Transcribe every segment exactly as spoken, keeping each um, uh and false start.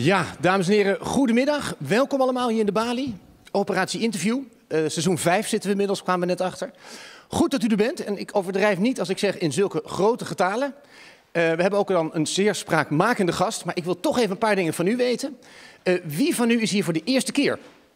Ja, dames en heren, goedemiddag. Welkom allemaal hier in de Bali. Operatie Interview. Uh, seizoen vijf zitten we inmiddels, kwamen we net achter. Goed dat u er bent. En ik overdrijf niet als ik zeg in zulke grote getalen. Uh, we hebben ook dan een zeer spraakmakende gast. Maar ik wil toch even een paar dingen van u weten. Uh, wie van u is hier voor de eerste keer?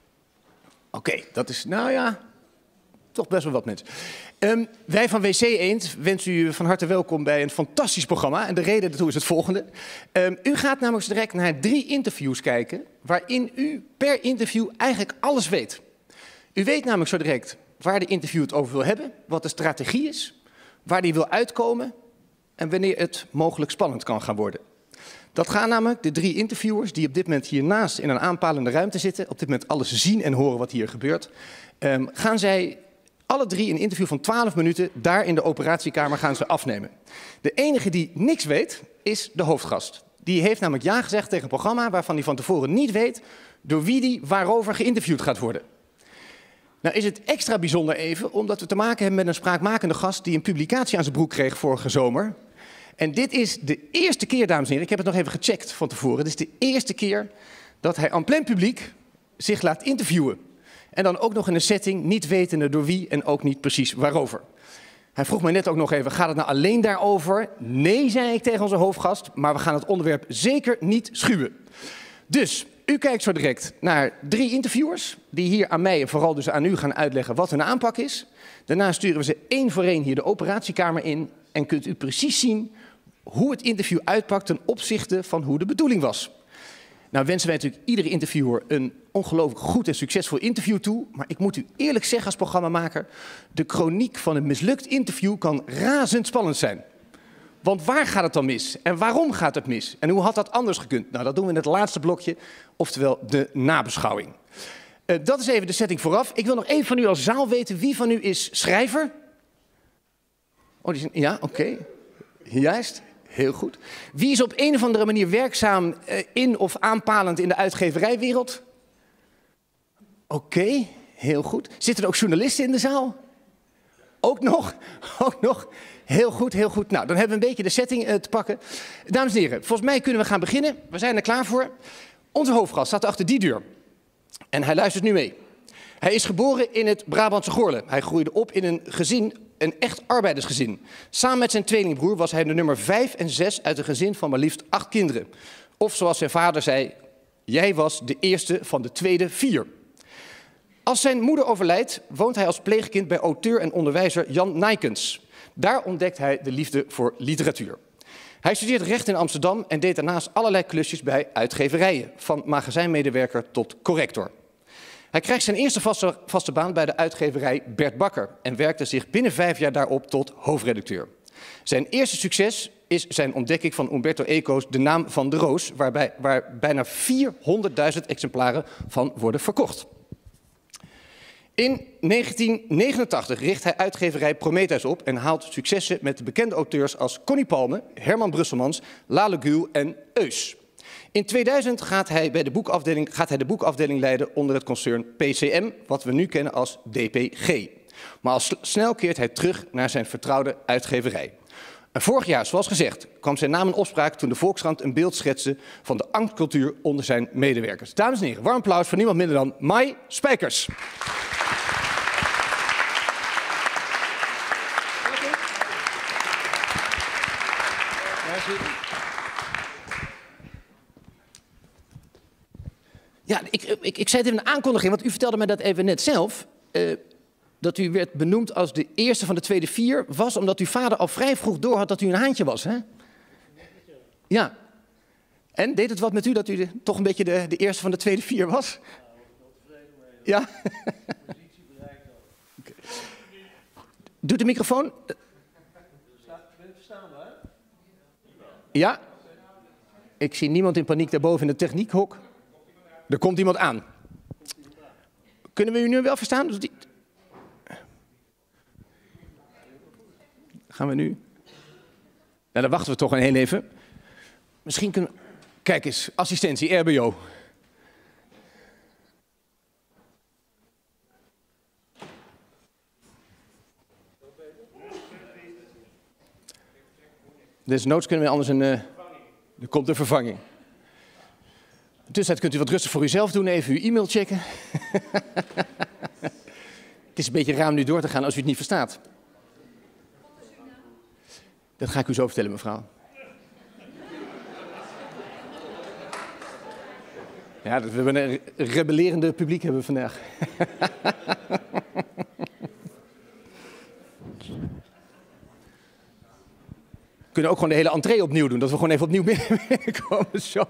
Oké, okay, dat is, nou ja, toch best wel wat mensen. Um, wij van W C Eend wensen u van harte welkom bij een fantastisch programma. En de reden daartoe is het volgende. Um, u gaat namelijk direct naar drie interviews kijken, waarin u per interview eigenlijk alles weet. U weet namelijk zo direct waar de interview het over wil hebben, wat de strategie is, waar die wil uitkomen en wanneer het mogelijk spannend kan gaan worden. Dat gaan namelijk de drie interviewers die op dit moment hiernaast in een aanpalende ruimte zitten, op dit moment alles zien en horen wat hier gebeurt, um, gaan zij alle drie een interview van twaalf minuten daar in de operatiekamer gaan ze afnemen. De enige die niks weet is de hoofdgast. Die heeft namelijk ja gezegd tegen een programma waarvan hij van tevoren niet weet door wie die waarover geïnterviewd gaat worden. Nou is het extra bijzonder even omdat we te maken hebben met een spraakmakende gast die een publicatie aan zijn broek kreeg vorige zomer. En dit is de eerste keer, dames en heren, ik heb het nog even gecheckt van tevoren. Dit is de eerste keer dat hij aan plein publiek zich laat interviewen. En dan ook nog in een setting, niet wetende door wie en ook niet precies waarover. Hij vroeg mij net ook nog even, gaat het nou alleen daarover? Nee, zei ik tegen onze hoofdgast, maar we gaan het onderwerp zeker niet schuwen. Dus, u kijkt zo direct naar drie interviewers, die hier aan mij en vooral dus aan u gaan uitleggen wat hun aanpak is. Daarna sturen we ze één voor één hier de operatiekamer in en kunt u precies zien hoe het interview uitpakt ten opzichte van hoe de bedoeling was. Nou wensen wij natuurlijk iedere interviewer een ongelooflijk goed en succesvol interview toe. Maar ik moet u eerlijk zeggen als programmamaker, de chroniek van een mislukt interview kan razendspannend zijn. Want waar gaat het dan mis? En waarom gaat het mis? En hoe had dat anders gekund? Nou, dat doen we in het laatste blokje, oftewel de nabeschouwing. Uh, dat is even de setting vooraf. Ik wil nog even van u als zaal weten, wie van u is schrijver? Oh, die is, ja, oké. Okay. Juist. Heel goed. Wie is op een of andere manier werkzaam uh, in of aanpalend in de uitgeverijwereld? Oké, okay, heel goed. Zitten er ook journalisten in de zaal? Ook nog? Ook nog? Heel goed, heel goed. Nou, dan hebben we een beetje de setting uh, te pakken. Dames en heren, volgens mij kunnen we gaan beginnen. We zijn er klaar voor. Onze hoofdgast staat achter die deur. En hij luistert nu mee. Hij is geboren in het Brabantse Goorle. Hij groeide op in een gezin, een echt arbeidersgezin. Samen met zijn tweelingbroer was hij de nummer vijf en zes uit een gezin van maar liefst acht kinderen. Of zoals zijn vader zei, jij was de eerste van de tweede vier. Als zijn moeder overlijdt, woont hij als pleegkind bij auteur en onderwijzer Jan Nijkens. Daar ontdekt hij de liefde voor literatuur. Hij studeert recht in Amsterdam en deed daarnaast allerlei klusjes bij uitgeverijen. Van magazijnmedewerker tot corrector. Hij krijgt zijn eerste vaste, vaste baan bij de uitgeverij Bert Bakker en werkte zich binnen vijf jaar daarop tot hoofdredacteur. Zijn eerste succes is zijn ontdekking van Umberto Eco's De Naam van de Roos, waarbij, waar bijna vierhonderdduizend exemplaren van worden verkocht. In negentien negenentachtig richt hij uitgeverij Prometheus op en haalt successen met de bekende auteurs als Connie Palme, Herman Brusselmans, Lale Gül en Eus. In tweeduizend gaat hij, bij de boekafdeling, gaat hij de boekafdeling leiden onder het concern P C M, wat we nu kennen als D P G. Maar al snel keert hij terug naar zijn vertrouwde uitgeverij. En vorig jaar, zoals gezegd, kwam zijn naam in opspraak toen de Volkskrant een beeld schetste van de angstcultuur onder zijn medewerkers. Dames en heren, warm applaus voor niemand minder dan Mai Spijkers. Ja, ik, ik, ik zei het even in de aankondiging, want u vertelde mij dat even net zelf. Uh, dat u werd benoemd als de eerste van de tweede vier was omdat uw vader al vrij vroeg door had dat u een haantje was, hè? Ja. En deed het wat met u dat u de, toch een beetje de, de eerste van de tweede vier was? Ja. Okay. Doet de microfoon? Ja. Ik zie niemand in paniek daarboven in de techniekhok. Er komt iemand aan. Kunnen we u nu wel verstaan? Gaan we nu? Nou, dan wachten we toch een heel even. Misschien kunnen... Kijk eens, assistentie, R B O. Desnoods kunnen we anders een... Uh... Er komt een vervanging. tussentijd kunt u wat rustig voor uzelf doen, even uw e-mail checken. Het is een beetje raar om nu door te gaan als u het niet verstaat. Dat ga ik u zo vertellen, mevrouw. Ja, we hebben een rebellerende publiek hebben we vandaag. We kunnen ook gewoon de hele entree opnieuw doen, dat we gewoon even opnieuw binnenkomen. Zo.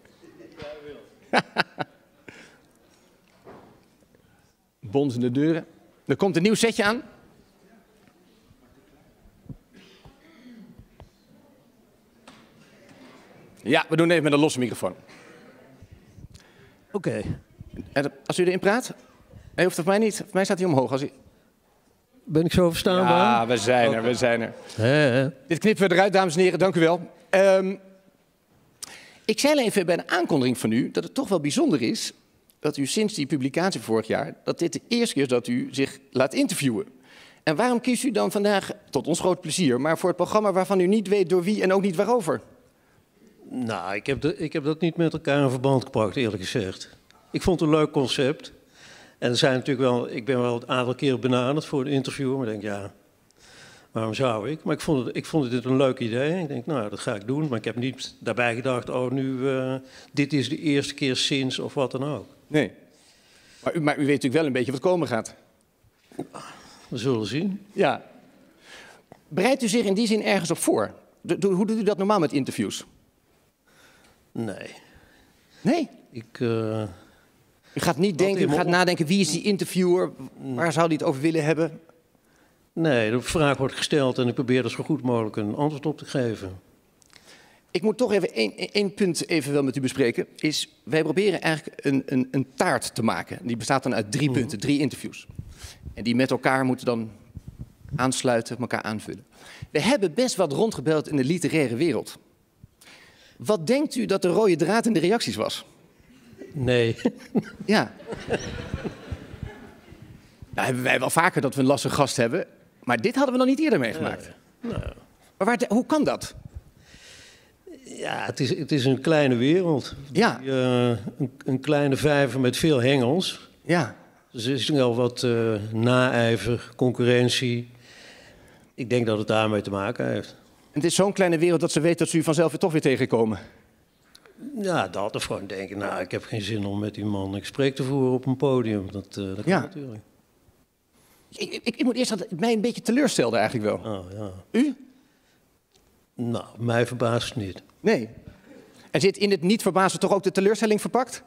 Bonzende deuren. Er komt een nieuw setje aan. Ja, we doen even met een losse microfoon. Oké. Okay. Als u erin praat, hij hoeft het voor mij niet. Voor mij staat hij omhoog. Als u... Ben ik zo verstaanbaar? Ja, we zijn er, okay. we zijn er. He, he. Dit knippen we eruit, dames en heren. Dank u wel. Um, ik zei al even bij een aankondiging van u dat het toch wel bijzonder is dat u sinds die publicatie vorig jaar, dat dit de eerste keer is dat u zich laat interviewen. En waarom kiest u dan vandaag, tot ons groot plezier, maar voor het programma waarvan u niet weet door wie en ook niet waarover? Nou, ik heb, de, ik heb dat niet met elkaar in verband gebracht, eerlijk gezegd. Ik vond het een leuk concept. En er zijn natuurlijk wel, ik ben wel een aantal keer benaderd voor een interview, maar ik denk, ja, waarom zou ik? Maar ik vond, het, ik vond dit een leuk idee. Ik denk, nou, dat ga ik doen. Maar ik heb niet daarbij gedacht, oh, nu, uh, dit is de eerste keer sinds of wat dan ook. Nee. Maar u, maar u weet natuurlijk wel een beetje wat komen gaat. We zullen zien. Ja. Bereidt u zich in die zin ergens op voor? De, hoe doet u dat normaal met interviews? Nee. Nee? Ik... Uh... U gaat niet denken, u gaat nadenken, wie is die interviewer? Waar zou hij het over willen hebben? Nee, de vraag wordt gesteld en ik probeer er zo goed mogelijk een antwoord op te geven. Ik moet toch even één, één punt even wel met u bespreken. Is, wij proberen eigenlijk een, een, een taart te maken. Die bestaat dan uit drie mm. punten, drie interviews. En die met elkaar moeten dan aansluiten, elkaar aanvullen. We hebben best wat rondgebeld in de literaire wereld. Wat denkt u dat de rode draad in de reacties was? Nee. Ja. Nou hebben wij wel vaker dat we een lastige gast hebben. Maar dit hadden we nog niet eerder meegemaakt. Nee. Nou. Maar waar, hoe kan dat? Ja, het is, het is een kleine wereld. Ja. Die, uh, een, een kleine vijver met veel hengels. Ja. Dus er is wel wat uh, naijver, concurrentie. Ik denk dat het daarmee te maken heeft. En het is zo'n kleine wereld dat ze weten dat ze u vanzelf weer toch weer tegenkomen. Ja, dat of gewoon denken, nou, ik heb geen zin om met die man een gesprek te voeren op een podium. Dat, uh, dat kan ja. natuurlijk. Ik, ik, ik moet eerst dat het mij een beetje teleurstelde eigenlijk wel. Oh, ja. U? Nou, mij verbaast het niet. Nee. En zit in het niet verbazen toch ook de teleurstelling verpakt?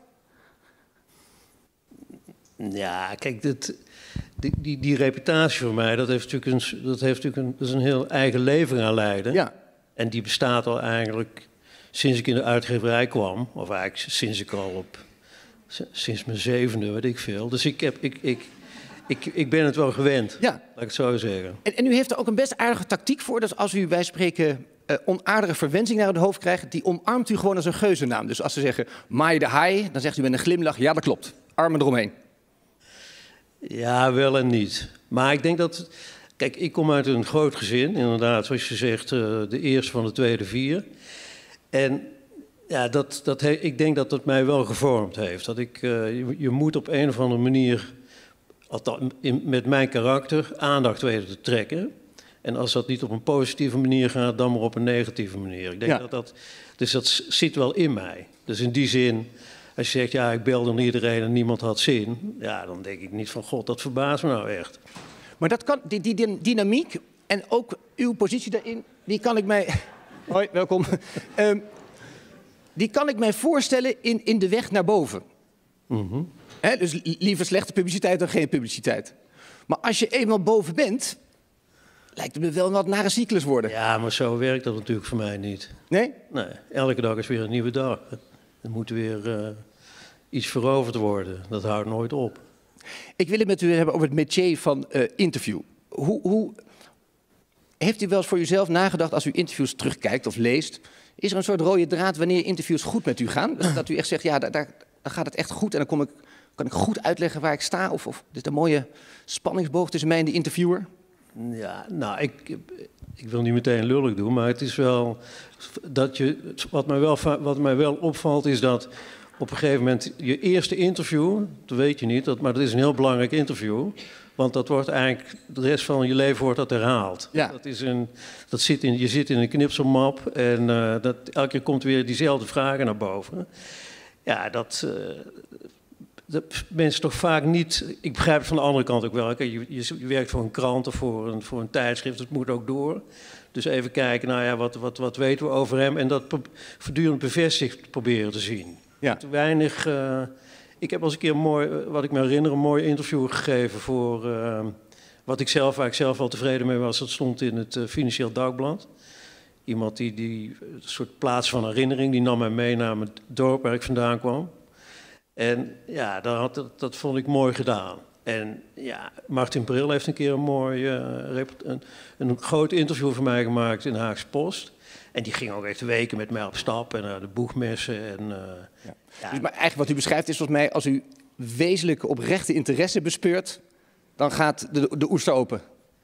Ja, kijk, dit, die, die, die reputatie voor mij, dat heeft natuurlijk een, dat heeft natuurlijk een, dat is een heel eigen leven aan leiden. Ja. En die bestaat al eigenlijk sinds ik in de uitgeverij kwam, of eigenlijk sinds ik al op, sinds mijn zevende, weet ik veel. Dus ik, heb, ik, ik, ik, ik ben het wel gewend, ja. laat ik het zo zeggen. En, en u heeft er ook een best aardige tactiek voor, dat als u, wij spreken, uh, onaardige verwensing naar het hoofd krijgt, die omarmt u gewoon als een geuzennaam. Dus als ze zeggen, Mai de Haai, dan zegt u met een glimlach, ja dat klopt, armen eromheen. Ja, wel en niet. Maar ik denk dat... Kijk, ik kom uit een groot gezin, inderdaad, zoals je zegt, uh, de eerste van de tweede vier. En ja, dat, dat he, ik denk dat dat mij wel gevormd heeft. Dat ik, uh, je, je moet op een of andere manier, althans, in, met mijn karakter, aandacht weten te trekken. En als dat niet op een positieve manier gaat, dan maar op een negatieve manier. Ik denk ja. dat dat... Dus dat zit wel in mij. Dus in die zin... Als je zegt, ja, ik belde aan iedereen en niemand had zin. Ja, dan denk ik niet van, god, dat verbaast me nou echt. Maar dat kan, die, die, die dynamiek en ook uw positie daarin, die kan ik mij... Hoi, welkom. um, die kan ik mij voorstellen in, in de weg naar boven. Mm-hmm. He, dus liever slechte publiciteit dan geen publiciteit. Maar als je eenmaal boven bent, lijkt het me wel wat nare cyclus worden. Ja, maar zo werkt dat natuurlijk voor mij niet. Nee? Nee, elke dag is weer een nieuwe dag. Er moet weer uh, iets veroverd worden. Dat houdt nooit op. Ik wil het met u hebben over het métier van uh, interview. Hoe, hoe heeft u wel eens voor uzelf nagedacht als u interviews terugkijkt of leest? Is er een soort rode draad wanneer interviews goed met u gaan? Dat u echt zegt, ja, daar, daar gaat het echt goed en dan kom ik, kan ik goed uitleggen waar ik sta? Of, of dit is een mooie spanningsboog tussen mij en de interviewer? Ja, nou, ik, ik wil niet meteen lullig doen, maar het is wel dat je, wat mij wel, wat mij wel opvalt is dat op een gegeven moment je eerste interview, dat weet je niet, dat, maar dat is een heel belangrijk interview. Want dat wordt eigenlijk, de rest van je leven wordt dat herhaald. Ja. Dat is een, dat zit in, je zit in een knipselmap en uh, dat, elke keer komt weer diezelfde vragen naar boven. Ja, dat, uh, dat mensen toch vaak niet... Ik begrijp het van de andere kant ook wel. Je, je, je werkt voor een krant of voor een, voor een tijdschrift, dat moet ook door. Dus even kijken, nou ja, wat, wat, wat weten we over hem? En dat voortdurend bevestigd proberen te zien. Ja. Te weinig... Uh, ik heb als een keer een mooi, wat ik me herinner, een mooi interview gegeven voor... Uh, wat ik zelf, waar ik zelf wel tevreden mee was, dat stond in het uh, Financieel Dagblad. Iemand die, die een soort plaats van herinnering, die nam mij mee naar het dorp waar ik vandaan kwam. En ja, dat, had, dat, dat vond ik mooi gedaan. En ja, Martin Bril heeft een keer een mooi, uh, een, een groot interview voor mij gemaakt in de Haagse Post. En die ging ook echt weken met mij op stap en naar uh, de boegmessen. En, uh, ja. Ja. Dus maar eigenlijk wat u beschrijft is volgens mij, als u wezenlijke oprechte interesse bespeurt, dan gaat de, de oester open.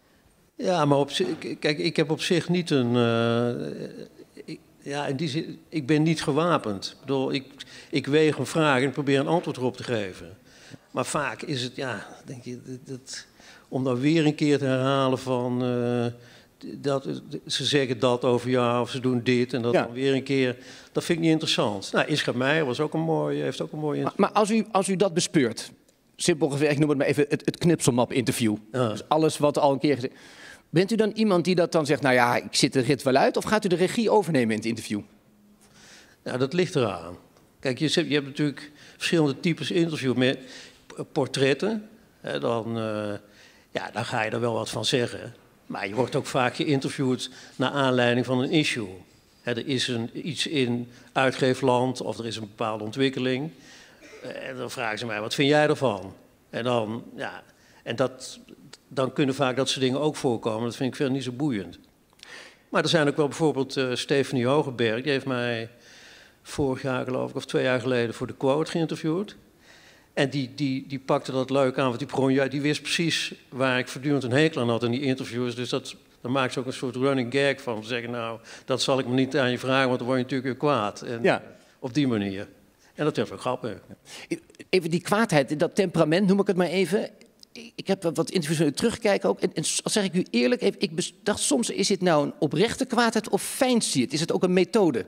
Ja, maar op zich, kijk, ik heb op zich niet een... Uh, ik, ja, in die zin, ik ben niet gewapend. Ik bedoel, ik, ik weeg een vraag en probeer een antwoord erop te geven. Maar vaak is het, ja, denk je, dat, dat, om dan weer een keer te herhalen van... Uh, dat, ze zeggen dat over jou of ze doen dit en dat ja. dan weer een keer. Dat vind ik niet interessant. Nou, Ischa Meijer was ook een mooi, heeft ook een mooi... Maar, maar als, u, als u dat bespeurt, simpelweg, ik noem het maar even het, het knipselmap-interview. Ja. Dus alles wat al een keer gezegd... Bent u dan iemand die dat dan zegt, nou ja, ik zit de rit wel uit, of gaat u de regie overnemen in het interview? Nou, dat ligt eraan. Kijk, je hebt, je hebt natuurlijk verschillende types interview met portretten. Hè, dan, uh, ja, dan ga je er wel wat van zeggen. Maar je wordt ook vaak geïnterviewd naar aanleiding van een issue. Hè, er is een, iets in uitgeefland of er is een bepaalde ontwikkeling. Uh, en dan vragen ze mij, wat vind jij ervan? En dan, ja, en dat... dan kunnen vaak dat soort dingen ook voorkomen. Dat vind ik verder niet zo boeiend. Maar er zijn ook wel bijvoorbeeld uh, Stephanie Hogeberg. Die heeft mij vorig jaar, geloof ik, of twee jaar geleden voor de Quote geïnterviewd. En die, die, die pakte dat leuk aan, want die, begon, ja, die wist precies waar ik voortdurend een hekel aan had in die interviews. Dus dat, daar maakt ze ook een soort running gag van. Te zeggen, nou, dat zal ik me niet aan je vragen, want dan word je natuurlijk weer kwaad. En, ja. Op die manier. En dat is wel grappig. Even die kwaadheid, dat temperament noem ik het maar even... Ik heb wat interviews terugkijken ook. En, en als zeg ik u eerlijk, ik dacht soms, is dit nou een oprechte kwaadheid of feinst je het? Is het ook een methode?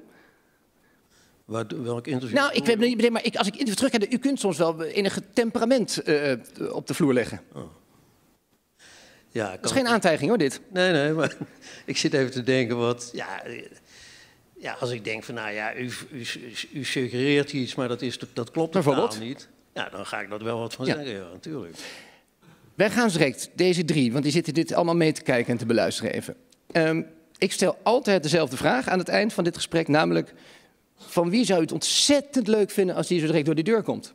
Wat, welk interview? Nou, ik weet niet, maar ik, als ik interview terugkijk, u kunt soms wel enige temperament uh, op de vloer leggen. Oh. Ja, dat is geen aantijging hoor, dit. Nee, nee, maar ik zit even te denken wat... Ja, ja als ik denk van, nou ja, u, u, u suggereert iets, maar dat, is, dat klopt totaal niet. Ja, dan ga ik dat wel wat van ja. zeggen, ja, natuurlijk. Wij gaan direct deze drie, want die zitten dit allemaal mee te kijken en te beluisteren even. Um, ik stel altijd dezelfde vraag aan het eind van dit gesprek, namelijk... van wie zou u het ontzettend leuk vinden als die zo direct door die deur komt?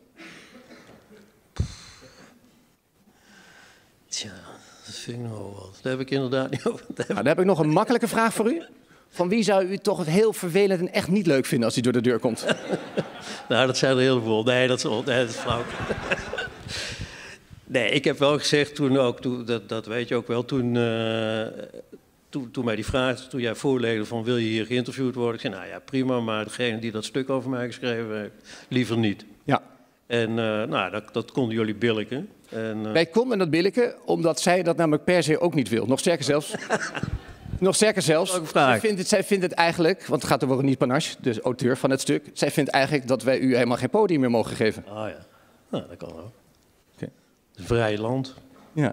Tja, dat vind ik nog wat. Daar heb ik inderdaad niet over. Nou, dan heb ik nog een makkelijke vraag voor u. Van wie zou u toch het heel vervelend en echt niet leuk vinden als hij door de deur komt? Nou, dat zijn er heel veel. Nee, dat is, nee, dat is flauw. Nee, ik heb wel gezegd toen ook, toen, dat, dat weet je ook wel, toen, uh, toen, toen mij die vraag, toen jij voorlegde van wil je hier geïnterviewd worden? Ik zei, nou ja, prima, maar degene die dat stuk over mij geschreven heeft, liever niet. Ja. En uh, nou, dat, dat konden jullie billiken. En, uh... Wij konden dat billiken, omdat zij dat namelijk per se ook niet wil. Nog sterker zelfs. Nog sterker zelfs. Zij vindt, het, zij vindt het eigenlijk, want het gaat over Ronnie Panache, de auteur van het stuk. Zij vindt eigenlijk dat wij u helemaal geen podium meer mogen geven. Ah ja, nou, dat kan ook. Okay. Het is een vrij land. Ja.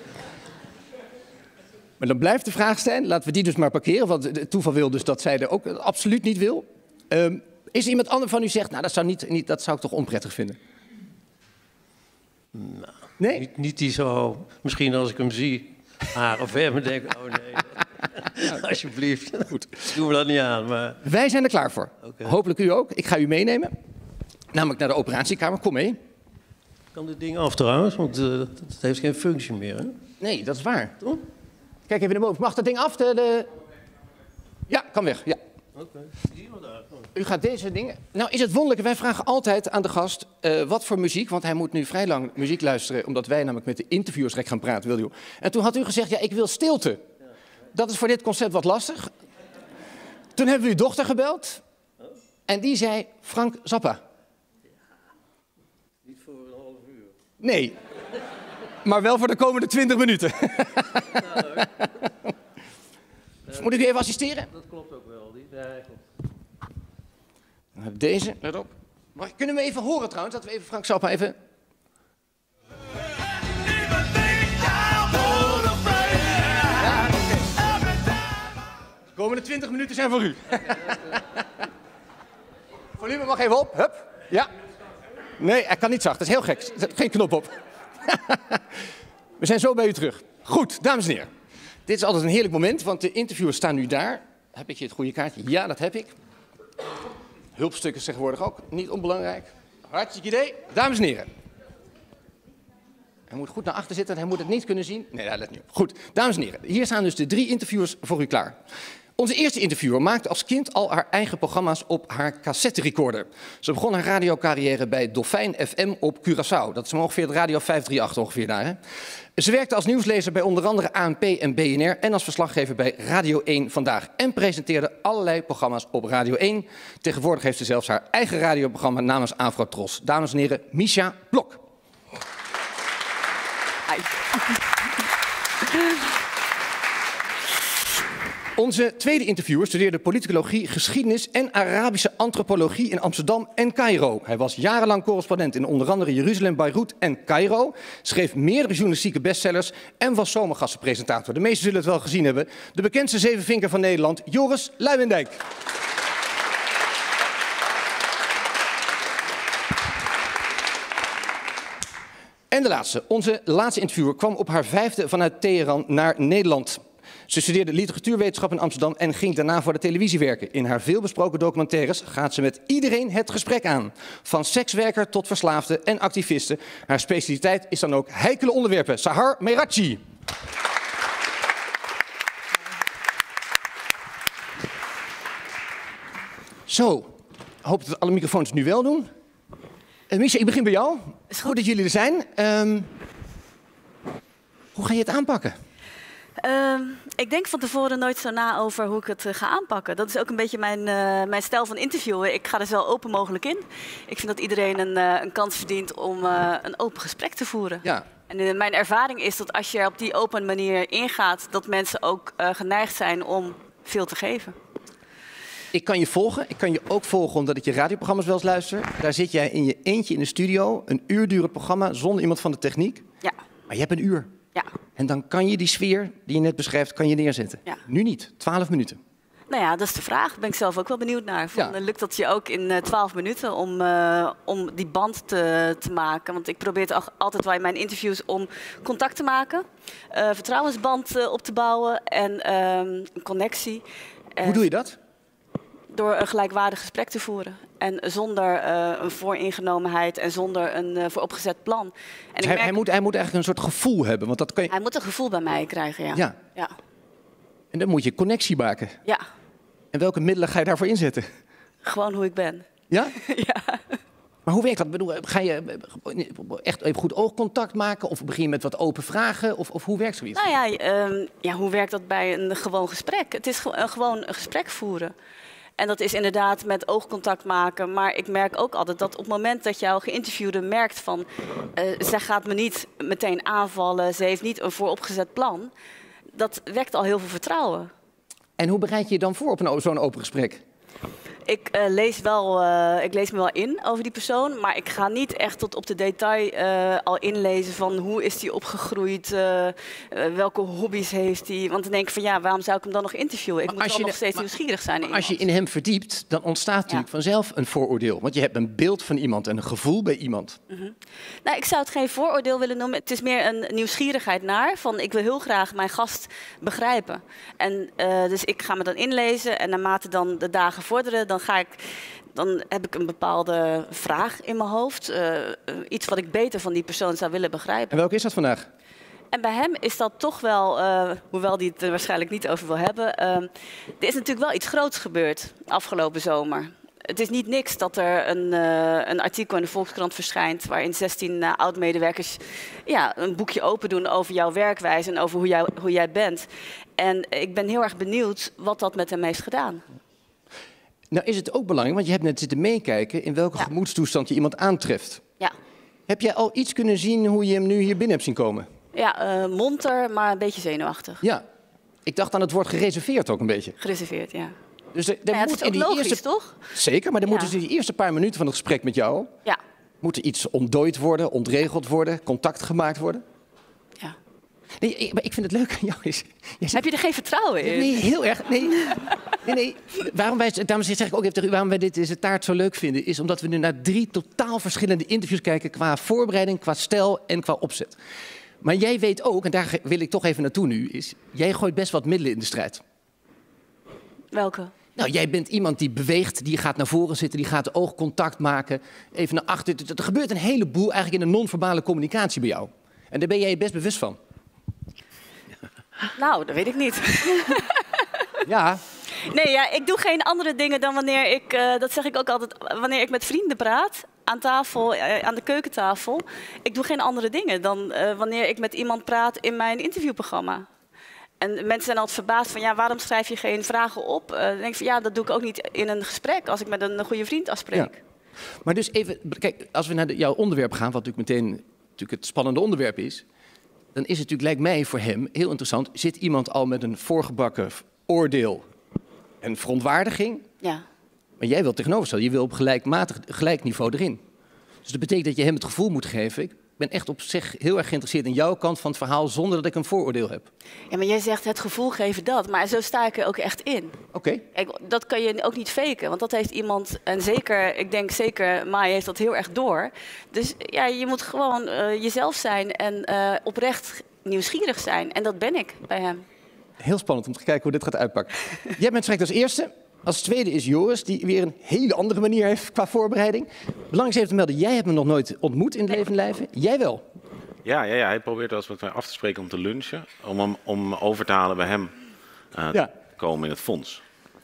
Maar dan blijft de vraag zijn, laten we die dus maar parkeren, want het toeval wil dus dat zij er ook absoluut niet wil. Um, is er iemand anders van u zegt, nou dat zou, niet, niet, dat zou ik toch onprettig vinden? Nou, nee? Niet, niet die zo, misschien als ik hem zie, haar of hem, denk ik, oh nee, ja, alsjeblieft, goed. Doen we dat niet aan. Maar... Wij zijn er klaar voor. Okay. Hopelijk u ook. Ik ga u meenemen, namelijk naar de operatiekamer. Kom mee. Kan dit ding af trouwens, want uh, het heeft geen functie meer, hè? Nee, dat is waar. Toch? Kijk even naar boven. Mag dat ding af? De, de... Ja, kan weg. Ja. Oké. Okay. U gaat deze dingen... Nou is het wonderlijke, wij vragen altijd aan de gast uh, wat voor muziek, want hij moet nu vrij lang muziek luisteren, omdat wij namelijk met de interviewers direct gaan praten, wil u. En toen had u gezegd, ja, ik wil stilte. Dat is voor dit concept wat lastig. Toen hebben we uw dochter gebeld en die zei Frank Zappa. Nee. Maar wel voor de komende twintig minuten. Moet ik u even assisteren? Dat klopt ook wel. Die, nee, klopt. Dan heb ik deze, let op. Maar kunnen we even horen trouwens, dat we even Frank Zappa even... Ja, okay. De komende twintig minuten zijn voor u. Volume mag even op, hup. Ja. Nee, hij kan niet zacht, dat is heel gek. Er zit geen knop op. We zijn zo bij u terug. Goed, dames en heren. Dit is altijd een heerlijk moment, want de interviewers staan nu daar. Heb ik hier het goede kaartje? Ja, dat heb ik. Hulpstukken tegenwoordig ook, niet onbelangrijk. Hartstikke idee. Dames en heren. Hij moet goed naar achter zitten, hij moet het niet kunnen zien. Nee, dat let niet op. Goed, dames en heren. Hier staan dus de drie interviewers voor u klaar. Onze eerste interviewer maakte als kind al haar eigen programma's op haar cassetterecorder. Ze begon haar radiocarrière bij Dolfijn F M op Curaçao. Dat is ongeveer het Radio vijf drie acht ongeveer daar. Hè? Ze werkte als nieuwslezer bij onder andere A N P en B N R en als verslaggever bij Radio één Vandaag. En presenteerde allerlei programma's op Radio één. Tegenwoordig heeft ze zelfs haar eigen radioprogramma namens Afrotros. Dames en heren, Misha Blok. Onze tweede interviewer studeerde politicologie, geschiedenis en Arabische antropologie in Amsterdam en Caïro. Hij was jarenlang correspondent in onder andere Jeruzalem, Beirut en Caïro. Schreef meerdere journalistieke bestsellers en was zomergastenpresentator. De meesten zullen het wel gezien hebben. De bekendste zevenvinker van Nederland, Joris Luijendijk. En de laatste. Onze laatste interviewer kwam op haar vijfde vanuit Teheran naar Nederland. Ze studeerde literatuurwetenschap in Amsterdam en ging daarna voor de televisie werken. In haar veelbesproken documentaires gaat ze met iedereen het gesprek aan. Van sekswerker tot verslaafde en activisten. Haar specialiteit is dan ook heikele onderwerpen. Sahar Meraji. Zo, ik hoop dat alle microfoons het nu wel doen. Uh, Misha, ik begin bij jou. Is goed dat jullie er zijn. Um, hoe ga je het aanpakken? Uh, ik denk van tevoren nooit zo na over hoe ik het uh, ga aanpakken. Dat is ook een beetje mijn, uh, mijn stijl van interviewen. Ik ga er zo open mogelijk in. Ik vind dat iedereen een, uh, een kans verdient om uh, een open gesprek te voeren. Ja. En uh, mijn ervaring is dat als je er op die open manier ingaat, dat mensen ook uh, geneigd zijn om veel te geven. Ik kan je volgen. Ik kan je ook volgen omdat ik je radioprogramma's wel eens luister. Daar zit jij in je eentje in de studio. Een uur durend programma zonder iemand van de techniek. Ja. Maar je hebt een uur. Ja. En dan kan je die sfeer die je net beschrijft, kan je neerzetten. Ja. Nu niet. Twaalf minuten. Nou ja, dat is de vraag. Daar ben ik zelf ook wel benieuwd naar. Van, ja. Lukt dat je ook in twaalf minuten om, uh, om die band te, te maken? Want ik probeer het altijd wel in mijn interviews om contact te maken. Uh, vertrouwensband uh, op te bouwen en uh, een connectie. Uh, Hoe doe je dat? Door een gelijkwaardig gesprek te voeren. En zonder uh, een vooringenomenheid en zonder een uh, vooropgezet plan. En dus hij, merk... hij, moet, hij moet eigenlijk een soort gevoel hebben. Want dat kan je... Hij moet een gevoel bij mij krijgen, ja. ja. ja. En dan moet je connectie maken. Ja. En welke middelen ga je daarvoor inzetten? Gewoon hoe ik ben. Ja? Ja. Maar hoe werkt dat? Bedoel, ga je echt even goed oogcontact maken? Of begin je met wat open vragen? Of, of hoe werkt zoiets? Nou ja, um, ja, hoe werkt dat bij een gewoon gesprek? Het is ge- gewoon een gesprek voeren. En dat is inderdaad met oogcontact maken. Maar ik merk ook altijd dat op het moment dat jouw geïnterviewde merkt van... Uh, zij gaat me niet meteen aanvallen, ze heeft niet een vooropgezet plan. Dat wekt al heel veel vertrouwen. En hoe bereid je je dan voor op een, zo'n open gesprek? Ik, uh, lees wel, uh, ik lees me wel in over die persoon, maar ik ga niet echt tot op de detail uh, al inlezen van hoe is die opgegroeid, uh, uh, welke hobby's heeft hij. Want dan denk ik van ja, waarom zou ik hem dan nog interviewen? Ik maar moet wel nog steeds maar, nieuwsgierig zijn. Maar als je in hem verdiept, dan ontstaat natuurlijk ja. vanzelf een vooroordeel. Want je hebt een beeld van iemand en een gevoel bij iemand. Mm-hmm. Nou, ik zou het geen vooroordeel willen noemen. Het is meer een nieuwsgierigheid naar van ik wil heel graag mijn gast begrijpen. En uh, dus ik ga me dan inlezen en naarmate dan de dagen vorderen, dan ga ik, dan heb ik een bepaalde vraag in mijn hoofd. Uh, iets wat ik beter van die persoon zou willen begrijpen. En welke is dat vandaag? En bij hem is dat toch wel, uh, hoewel hij het er waarschijnlijk niet over wil hebben... Uh, er is natuurlijk wel iets groots gebeurd afgelopen zomer. Het is niet niks dat er een, uh, een artikel in de Volkskrant verschijnt... waarin zestien uh, oud-medewerkers ja, een boekje open doen over jouw werkwijze... en over hoe jij, hoe jij bent. En ik ben heel erg benieuwd wat dat met hem heeft gedaan. Nou is het ook belangrijk, want je hebt net zitten meekijken in welke ja. gemoedstoestand je iemand aantreft. Ja. Heb jij al iets kunnen zien hoe je hem nu hier binnen hebt zien komen? Ja, uh, monter, maar een beetje zenuwachtig. Ja, ik dacht aan het woord gereserveerd ook een beetje. Gereserveerd, ja. Dus er, er ja, moet het is ook in die logisch, eerste... toch? Zeker, maar er ja. moet dus in die eerste paar minuten van het gesprek met jou... Ja. Moet er iets ontdooid worden, ontregeld worden, contact gemaakt worden? Ja. Nee, ik, maar ik vind het leuk aan jou is... Zegt, heb je er geen vertrouwen in? Nee, heel erg. Nee, nee, nee. Waarom wij, daarom zeg ik ook even tegen u, waarom wij dit deze taart zo leuk vinden... is omdat we nu naar drie totaal verschillende interviews kijken... qua voorbereiding, qua stijl en qua opzet. Maar jij weet ook, en daar wil ik toch even naartoe nu... is jij gooit best wat middelen in de strijd. Welke? Nou, jij bent iemand die beweegt, die gaat naar voren zitten... die gaat oogcontact maken, even naar achter. Er gebeurt een heleboel eigenlijk in de non-verbale communicatie bij jou. En daar ben jij je best bewust van. Nou, dat weet ik niet. Ja. Nee, ja, ik doe geen andere dingen dan wanneer ik, uh, dat zeg ik ook altijd, wanneer ik met vrienden praat, aan tafel, uh, aan de keukentafel. Ik doe geen andere dingen dan uh, wanneer ik met iemand praat in mijn interviewprogramma. En mensen zijn altijd verbaasd van, ja, waarom schrijf je geen vragen op? Uh, dan denk ik van, ja, dat doe ik ook niet in een gesprek als ik met een goede vriend afspreek. Ja. Maar dus even, kijk, als we naar de, jouw onderwerp gaan, wat natuurlijk meteen natuurlijk het spannende onderwerp is, dan is het natuurlijk, lijkt mij voor hem heel interessant, zit iemand al met een voorgebakken oordeel en verontwaardiging? Ja. Maar jij wilt tegenoverstellen, je wil op gelijkmatig, gelijk niveau erin. Dus dat betekent dat je hem het gevoel moet geven, ik ben echt op zich heel erg geïnteresseerd in jouw kant van het verhaal, zonder dat ik een vooroordeel heb. Ja, maar jij zegt het gevoel geven dat, maar zo sta ik er ook echt in. Oké. Okay. Dat kan je ook niet faken, want dat heeft iemand, en zeker, ik denk zeker, Mai heeft dat heel erg door. Dus ja, je moet gewoon uh, jezelf zijn en uh, oprecht nieuwsgierig zijn. En dat ben ik bij hem. Heel spannend om te kijken hoe dit gaat uitpakken. Jij bent straks als eerste. Als tweede is Joris, die weer een hele andere manier heeft qua voorbereiding. Belangrijk is even te melden, jij hebt me nog nooit ontmoet in het leven en lijven. Jij wel. Ja, ja, ja, hij probeert wel eens met mij af te spreken om te lunchen. Om hem om over te halen bij hem uh, ja. te komen in het fonds.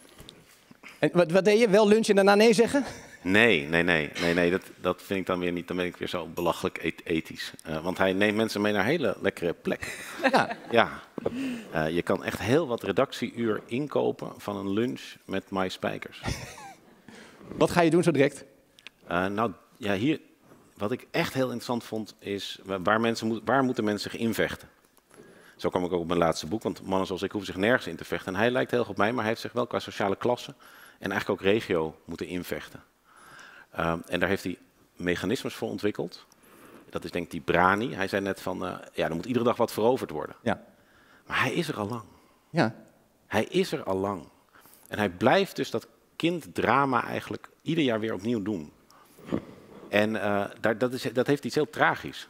En wat, wat deed je? Wel lunchen en daarna nee zeggen? Nee, nee, nee. nee, nee dat, dat vind ik dan weer niet. Dan ben ik weer zo belachelijk ethisch. Uh, want hij neemt mensen mee naar hele lekkere plekken. Ja. ja. Uh, je kan echt heel wat redactieuur inkopen van een lunch met Mai Spijkers. Wat ga je doen zo direct? Uh, nou, ja, hier, wat ik echt heel interessant vond, is waar, mensen moet, waar moeten mensen zich invechten? Zo kwam ik ook op mijn laatste boek, want mannen zoals ik hoeven zich nergens in te vechten. En hij lijkt heel erg op mij, maar hij heeft zich wel qua sociale klasse en eigenlijk ook regio moeten invechten. Uh, en daar heeft hij mechanismes voor ontwikkeld. Dat is denk ik die Brani. Hij zei net van, uh, ja, er moet iedere dag wat veroverd worden. Ja. Maar hij is er al lang. Ja. Hij is er al lang. En hij blijft dus dat kinddrama eigenlijk ieder jaar weer opnieuw doen. En uh, daar, dat, is, dat heeft iets heel tragisch.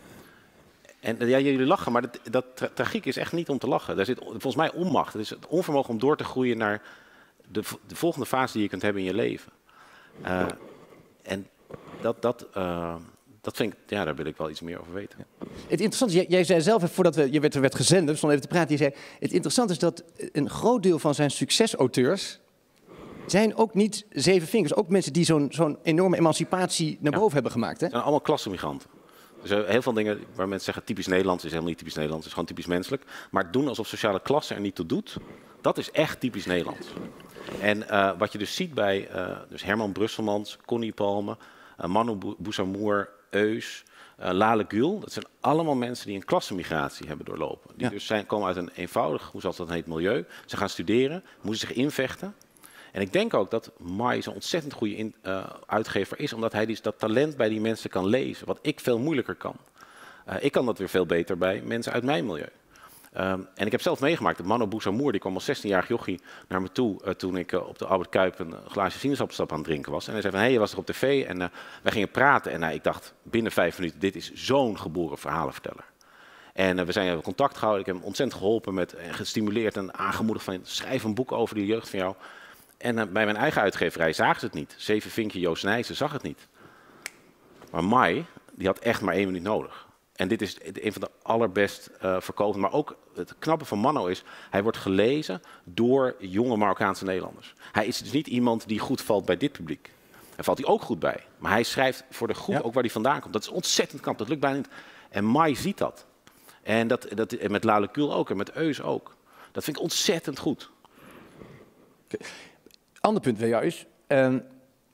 En ja, jullie lachen, maar dat, dat tra tragiek is echt niet om te lachen. Daar zit volgens mij onmacht. Het is het onvermogen om door te groeien naar de, de volgende fase die je kunt hebben in je leven. Uh, en dat, dat, uh, dat vind ik, ja, daar wil ik wel iets meer over weten. Ja. Het interessante is, jij, jij zei zelf, voordat we, je werd, werd gezend, we stonden even te praten, je zei, het interessante is dat een groot deel van zijn succesauteurs zijn ook niet zeven vingers. Ook mensen die zo'n zo'n enorme emancipatie naar boven ja. hebben gemaakt. Hè? Het zijn allemaal klassemigranten. Dus uh, heel veel dingen waar mensen zeggen typisch Nederlands is helemaal niet typisch Nederlands, het is gewoon typisch menselijk. Maar doen alsof sociale klasse er niet toe doet, dat is echt typisch Nederlands. En uh, wat je dus ziet bij uh, dus Herman Brusselmans, Connie Palme, uh, Manu Bousamour, Eus, uh, Lale Gül, dat zijn allemaal mensen die een klassemigratie hebben doorlopen. Die ja. dus zijn, komen uit een eenvoudig, hoe zoals dat heet, milieu. Ze gaan studeren, moeten zich invechten. En ik denk ook dat Mai zo'n ontzettend goede in, uh, uitgever is, omdat hij die, dat talent bij die mensen kan lezen, wat ik veel moeilijker kan. Uh, ik kan dat weer veel beter bij mensen uit mijn milieu. Um, en ik heb zelf meegemaakt dat Manu Bousamour, die kwam als zestienjarig jochie naar me toe uh, toen ik uh, op de Albert Kuip een glaasje sinaasappelsap aan het drinken was. En hij zei van, hé, hey, je was er op tv en uh, wij gingen praten. En uh, ik dacht, binnen vijf minuten, dit is zo'n geboren verhalenverteller. En uh, we zijn in contact gehouden, ik heb hem ontzettend geholpen met, en gestimuleerd en aangemoedigd van, schrijf een boek over de jeugd van jou. En uh, bij mijn eigen uitgeverij zagen ze het niet. Zeven Vinkje Joost Nijssen zag het niet. Maar Mai, die had echt maar één minuut nodig. En dit is een van de allerbest uh, verkopende. Maar ook het knappe van Manu is, hij wordt gelezen door jonge Marokkaanse Nederlanders. Hij is dus niet iemand die goed valt bij dit publiek. Daar valt hij ook goed bij. Maar hij schrijft voor de groep ja. ook waar hij vandaan komt. Dat is ontzettend knap, dat lukt bijna niet. En Mai ziet dat. En dat, dat en met Lale Gül ook en met Eus ook. Dat vind ik ontzettend goed. Okay. Ander punt bij jou is, uh,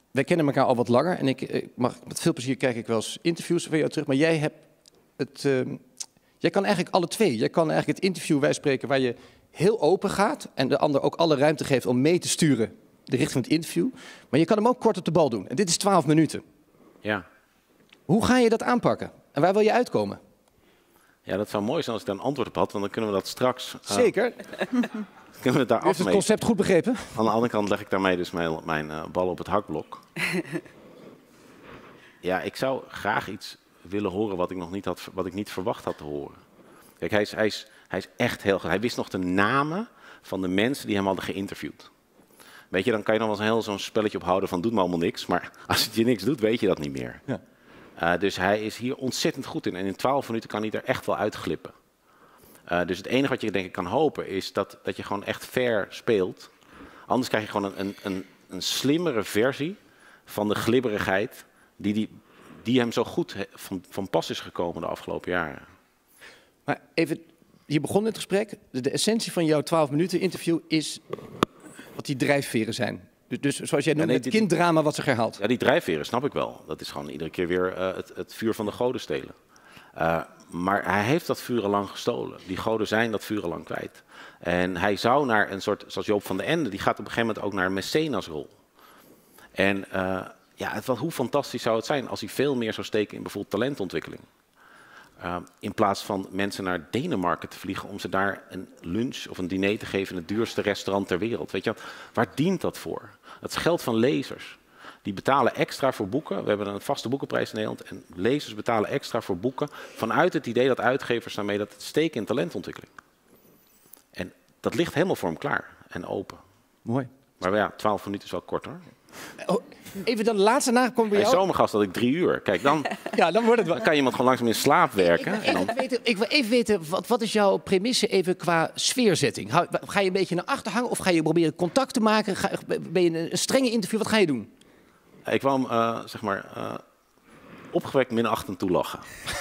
wij kennen elkaar al wat langer. En ik, ik mag, met veel plezier kijk ik wel eens interviews van jou terug. Maar jij hebt het... Uh, jij kan eigenlijk alle twee. Jij kan eigenlijk het interview wij spreken waar je heel open gaat. En de ander ook alle ruimte geeft om mee te sturen de richting van het interview. Maar je kan hem ook kort op de bal doen. En dit is twaalf minuten. Ja. Hoe ga je dat aanpakken? En waar wil je uitkomen? Ja, dat zou mooi zijn als ik daar een antwoord op had, want dan kunnen we dat straks... Uh, Zeker. Kunnen we het daar U heeft het concept goed begrepen? Aan de andere kant leg ik daarmee dus mijn, mijn uh, bal op het hakblok. Ja, ik zou graag iets willen horen wat ik nog niet had, wat ik niet verwacht had te horen. Kijk, hij is, hij is, hij is echt heel goed. Hij wist nog de namen van de mensen die hem hadden geïnterviewd. Weet je, dan kan je dan wel eens heel zo'n spelletje ophouden van doet me allemaal niks. Maar als het je niks doet, weet je dat niet meer. Ja. Uh, dus hij is hier ontzettend goed in. En in twaalf minuten kan hij er echt wel uitglippen. Uh, dus het enige wat je denk ik kan hopen is dat, dat je gewoon echt fair speelt. Anders krijg je gewoon een, een, een, een slimmere versie van de glibberigheid die, die, die hem zo goed he, van, van pas is gekomen de afgelopen jaren. Maar even, je begon het gesprek. De, de essentie van jouw twaalf minuten interview is wat die drijfveren zijn. Dus, dus zoals jij noemt, ja, nee, het kinddrama wat zich herhaalt. Ja, die drijfveren snap ik wel. Dat is gewoon iedere keer weer uh, het, het vuur van de goden stelen. Uh, maar hij heeft dat vuur al lang gestolen. Die goden zijn dat vuur al lang kwijt. En hij zou naar een soort, zoals Joop van den Ende, die gaat op een gegeven moment ook naar een mecenas-rol. En uh, ja, het, wat, hoe fantastisch zou het zijn als hij veel meer zou steken in bijvoorbeeld talentontwikkeling. Uh, in plaats van mensen naar Denemarken te vliegen om ze daar een lunch of een diner te geven in het duurste restaurant ter wereld. Weet je, waar dient dat voor? Dat is geld van lezers. Die betalen extra voor boeken. We hebben een vaste boekenprijs in Nederland. En lezers betalen extra voor boeken vanuit het idee dat uitgevers daarmee dat het steken in talentontwikkeling. En dat ligt helemaal voor hem klaar en open. Mooi. Maar ja, twaalf minuten is wel kort hoor. Oh, even dan de laatste nagekomen bij jou. jou. Zomergast had ik drie uur. Kijk, dan, ja, dan wordt het wel. Dan kan iemand gewoon langzaam in slaap werken. Ik, ik, en dan... weten, ik wil even weten, wat, wat is jouw premisse even qua sfeerzetting? Ga, ga je een beetje naar achter hangen of ga je proberen contact te maken? Ga, ben je een, een strenge interview? Wat ga je doen? Ik wou hem, uh, zeg maar, uh, opgewekt minachtend toelachen.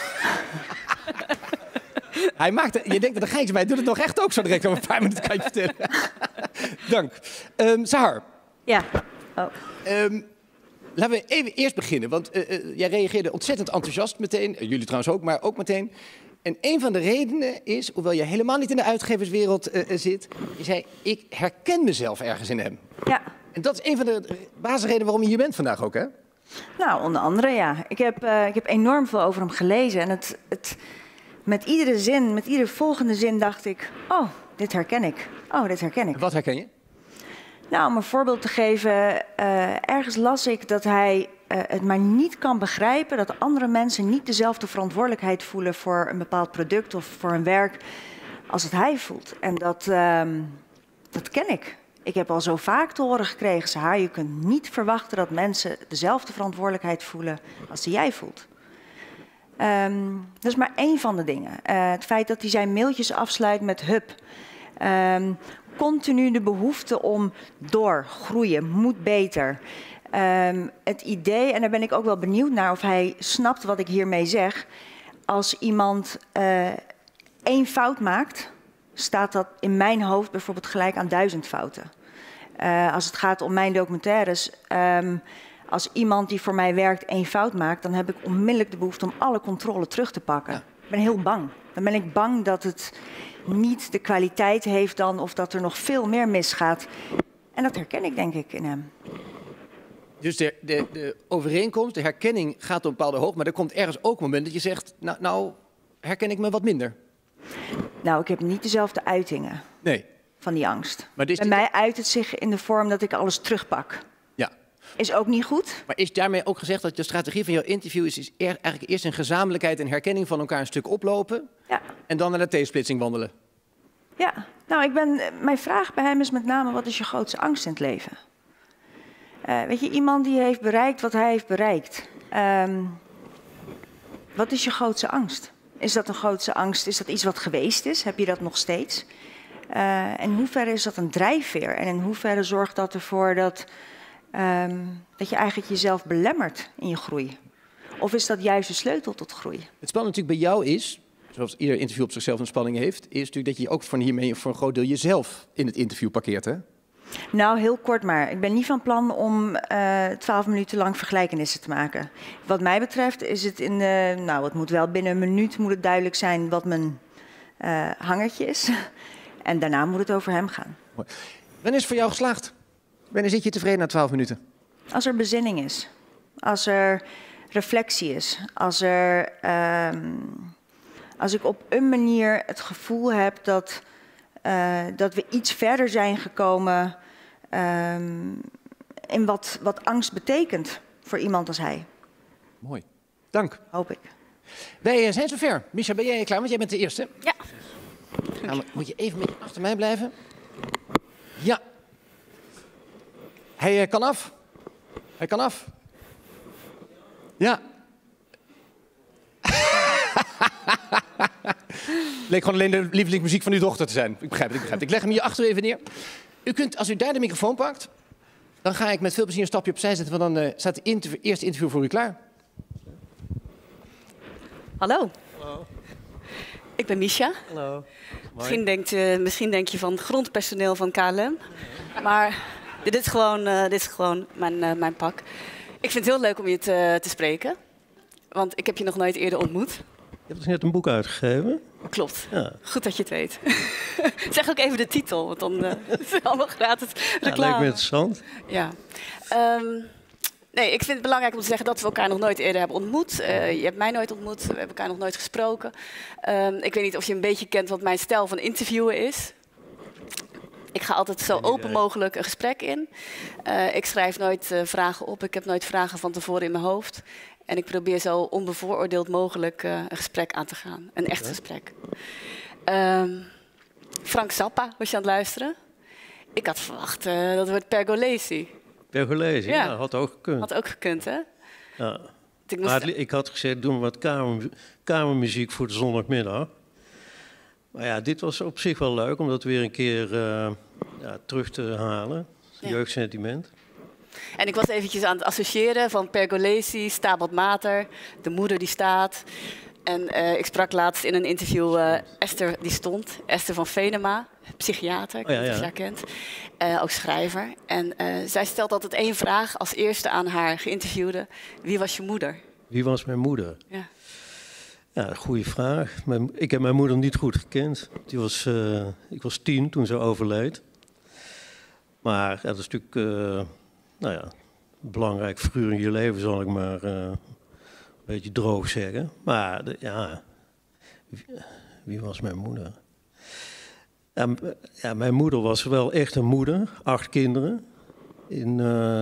Hij maakt het, je denkt dat er geintje bij. Hij doet het nog echt ook zo direct over een paar minuten, kan je vertellen. Dank. Um, Sahar. Ja. Oh. Um, laten we even eerst beginnen, want uh, uh, jij reageerde ontzettend enthousiast meteen. Uh, jullie trouwens ook, maar ook meteen. En een van de redenen is, hoewel je helemaal niet in de uitgeverswereld uh, zit, je zei, ik herken mezelf ergens in hem. Ja. En dat is een van de basisredenen waarom je hier bent vandaag ook, hè? Nou, onder andere ja. Ik heb, uh, ik heb enorm veel over hem gelezen. En het, het, met iedere zin, met iedere volgende zin dacht ik, oh, dit herken ik. Oh, dit herken ik. Wat herken je? Nou, om een voorbeeld te geven, uh, ergens las ik dat hij uh, het maar niet kan begrijpen dat andere mensen niet dezelfde verantwoordelijkheid voelen voor een bepaald product of voor een werk als het hij voelt. En dat, uh, dat ken ik. Ik heb al zo vaak te horen gekregen, Sahar, je kunt niet verwachten dat mensen dezelfde verantwoordelijkheid voelen als die jij voelt. Um, dat is maar één van de dingen. Uh, het feit dat hij zijn mailtjes afsluit met hup. Um, continu de behoefte om door, groeien, moet beter. Um, het idee, en daar ben ik ook wel benieuwd naar of hij snapt wat ik hiermee zeg. Als iemand uh, één fout maakt, staat dat in mijn hoofd bijvoorbeeld gelijk aan duizend fouten. Uh, als het gaat om mijn documentaires, um, als iemand die voor mij werkt één fout maakt, dan heb ik onmiddellijk de behoefte om alle controle terug te pakken. Ja. Ik ben heel bang. Dan ben ik bang dat het niet de kwaliteit heeft dan, of dat er nog veel meer misgaat. En dat herken ik denk ik in hem. Dus de, de, de overeenkomst, de herkenning gaat op een bepaalde hoogte, maar er komt ergens ook een moment dat je zegt, nou, nou herken ik me wat minder. Nou, ik heb niet dezelfde uitingen nee. van die angst. Maar Bij mij uit het zich in de vorm dat ik alles terugpak. Ja. Is ook niet goed. Maar is daarmee ook gezegd dat de strategie van jouw interview is, is er, eigenlijk eerst een gezamenlijkheid en herkenning van elkaar een stuk oplopen ja. en dan naar de T-splitsing wandelen? Ja, nou, ik ben, mijn vraag bij hem is met name, wat is je grootste angst in het leven? Uh, weet je, iemand die heeft bereikt wat hij heeft bereikt. Um, wat is je grootste angst? Is dat een grootste angst? Is dat iets wat geweest is? Heb je dat nog steeds? Uh, in hoeverre is dat een drijfveer? En in hoeverre zorgt dat ervoor dat, um, dat je eigenlijk jezelf belemmert in je groei? Of is dat juist de sleutel tot groei? Het spannende natuurlijk bij jou is, zoals ieder interview op zichzelf een spanning heeft, is natuurlijk dat je ook van hiermee voor een groot deel jezelf in het interview parkeert, hè? Nou, heel kort maar. Ik ben niet van plan om twaalf uh, minuten lang vergelijkenissen te maken. Wat mij betreft is het in de... Nou, het moet wel binnen een minuut moet het duidelijk zijn wat mijn uh, hangertje is. En daarna moet het over hem gaan. Wanneer is het voor jou geslaagd? Wanneer zit je tevreden na twaalf minuten? Als er bezinning is. Als er reflectie is. Als, er, uh, als ik op een manier het gevoel heb dat, uh, dat we iets verder zijn gekomen uh, in wat, wat angst betekent voor iemand als hij. Mooi. Dank. Hoop ik. Wij zijn zover. Misha, ben jij klaar? Want jij bent de eerste. Ja. Nou, moet je even met achter mij blijven? Ja. Hij uh, kan af. Hij kan af. Ja. Leek gewoon alleen de lievelingsmuziek van uw dochter te zijn. Ik begrijp het, ik begrijp het. Ik leg hem hier achter even neer. U kunt, als u daar de microfoon pakt, dan ga ik met veel plezier een stapje opzij zetten, want dan uh, staat het interview, eerste interview voor u klaar. Hallo. Hallo. Ik ben Misha. Hallo. Misschien, denkt, uh, misschien denk je van grondpersoneel van K L M. Maar dit is gewoon, uh, dit is gewoon mijn, uh, mijn pak. Ik vind het heel leuk om je te, te spreken. Want ik heb je nog nooit eerder ontmoet. Je hebt dus net een boek uitgegeven. Klopt. Ja. Goed dat je het weet. Zeg ook even de titel, want dan uh, is het allemaal gratis reclame. Ja, lijkt me interessant. Ja. Um, nee, ik vind het belangrijk om te zeggen dat we elkaar nog nooit eerder hebben ontmoet. Uh, je hebt mij nooit ontmoet, we hebben elkaar nog nooit gesproken. Um, ik weet niet of je een beetje kent wat mijn stijl van interviewen is. Ik ga altijd zo open mogelijk een gesprek in. Uh, ik schrijf nooit uh, vragen op, ik heb nooit vragen van tevoren in mijn hoofd. En ik probeer zo onbevooroordeeld mogelijk uh, een gesprek aan te gaan. Een echt gesprek. Um, Frank Zappa, was je aan het luisteren? Ik had verwacht uh, dat het wordt Pergolesi. Pergolesi, ja. ja, had ook gekund. Had ook gekund, hè? Ja. Ik, moest... maar het, ik had gezegd, doen we wat kamer, kamermuziek voor de zondagmiddag. Maar ja, dit was op zich wel leuk om dat weer een keer uh, ja, terug te halen. Ja. Jeugdsentiment. En ik was eventjes aan het associëren van Pergolesi, Stabat Mater, de moeder die staat. En uh, ik sprak laatst in een interview uh, Esther die stond, Esther van Venema, psychiater, ik weet niet of je haar kent, uh, ook schrijver. En uh, zij stelt altijd één vraag als eerste aan haar geïnterviewde: wie was je moeder? Wie was mijn moeder? Ja. Ja, goede vraag. Mijn, ik heb mijn moeder niet goed gekend. Die was, uh, ik was tien toen ze overleed. Maar ja, dat is natuurlijk uh, nou ja, een belangrijk figuur in je leven, zal ik maar uh, een beetje droog zeggen. Maar de, ja, wie, wie was mijn moeder? Ja, ja, mijn moeder was wel echt een moeder, acht kinderen. In, uh,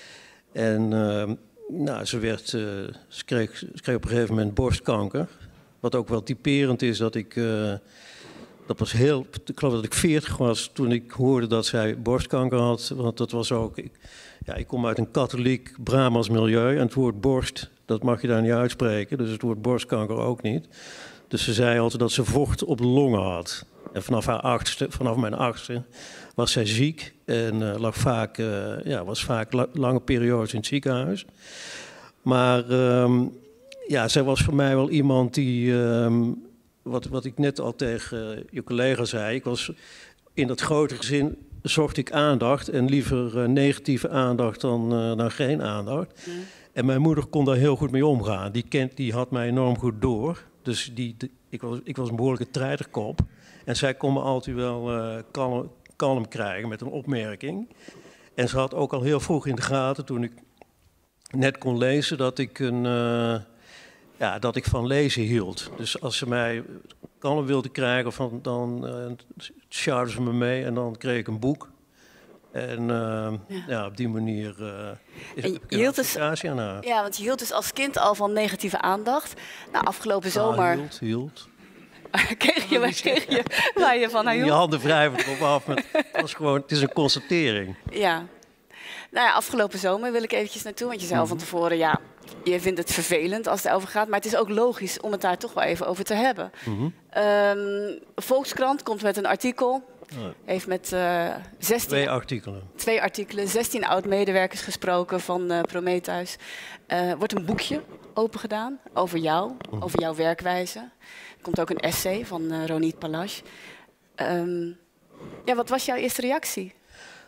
en uh, nou, ze, werd, uh, ze, kreeg, ze kreeg op een gegeven moment borstkanker. Wat ook wel typerend is dat ik... Uh, dat was heel... Ik geloof dat ik veertig was toen ik hoorde dat zij borstkanker had. Want dat was ook... Ik, ja, ik kom uit een katholiek Brabants milieu. En het woord borst, dat mag je daar niet uitspreken. Dus het woord borstkanker ook niet. Dus ze zei altijd dat ze vocht op de longen had. En vanaf, haar achtste, vanaf mijn achtste was zij ziek. En uh, lag vaak, uh, ja, was vaak la lange periodes in het ziekenhuis. Maar... Um, Ja, zij was voor mij wel iemand die, um, wat, wat ik net al tegen uh, je collega zei, ik was in dat grote gezin zocht ik aandacht en liever uh, negatieve aandacht dan, uh, dan geen aandacht. Mm. En mijn moeder kon daar heel goed mee omgaan. Die, kent, die had mij enorm goed door. Dus die, de, ik, was, ik was een behoorlijke treiterkop. En zij kon me altijd wel uh, kalm, kalm krijgen met een opmerking. En ze had ook al heel vroeg in de gaten, toen ik net kon lezen, dat ik een... Uh, Ja, dat ik van lezen hield. Dus als ze mij kalm wilde krijgen, van, dan uh, sjouwden ze me mee en dan kreeg ik een boek. En uh, ja. Ja, op die manier uh, is en je je hield dus, aan haar. Ja, want je hield dus als kind al van negatieve aandacht. Nou, afgelopen zomer... Ah, hield, hield. kreeg je, kreeg je waar je van haar hield? Je handen wrijven erop af, maar het, was gewoon, het is een constatering. Ja. Nou ja, afgelopen zomer wil ik eventjes naartoe, want je zei al van tevoren, ja, je vindt het vervelend als het over gaat, maar het is ook logisch om het daar toch wel even over te hebben. Mm-hmm. um, Volkskrant komt met een artikel, oh. heeft met uh, zestien... Twee artikelen. Twee artikelen, zestien oud-medewerkers gesproken van uh, Prometheus. Uh, wordt een boekje opengedaan over jou, mm-hmm. over jouw werkwijze. Er komt ook een essay van uh, Ronit Palash. Um, ja, wat was jouw eerste reactie?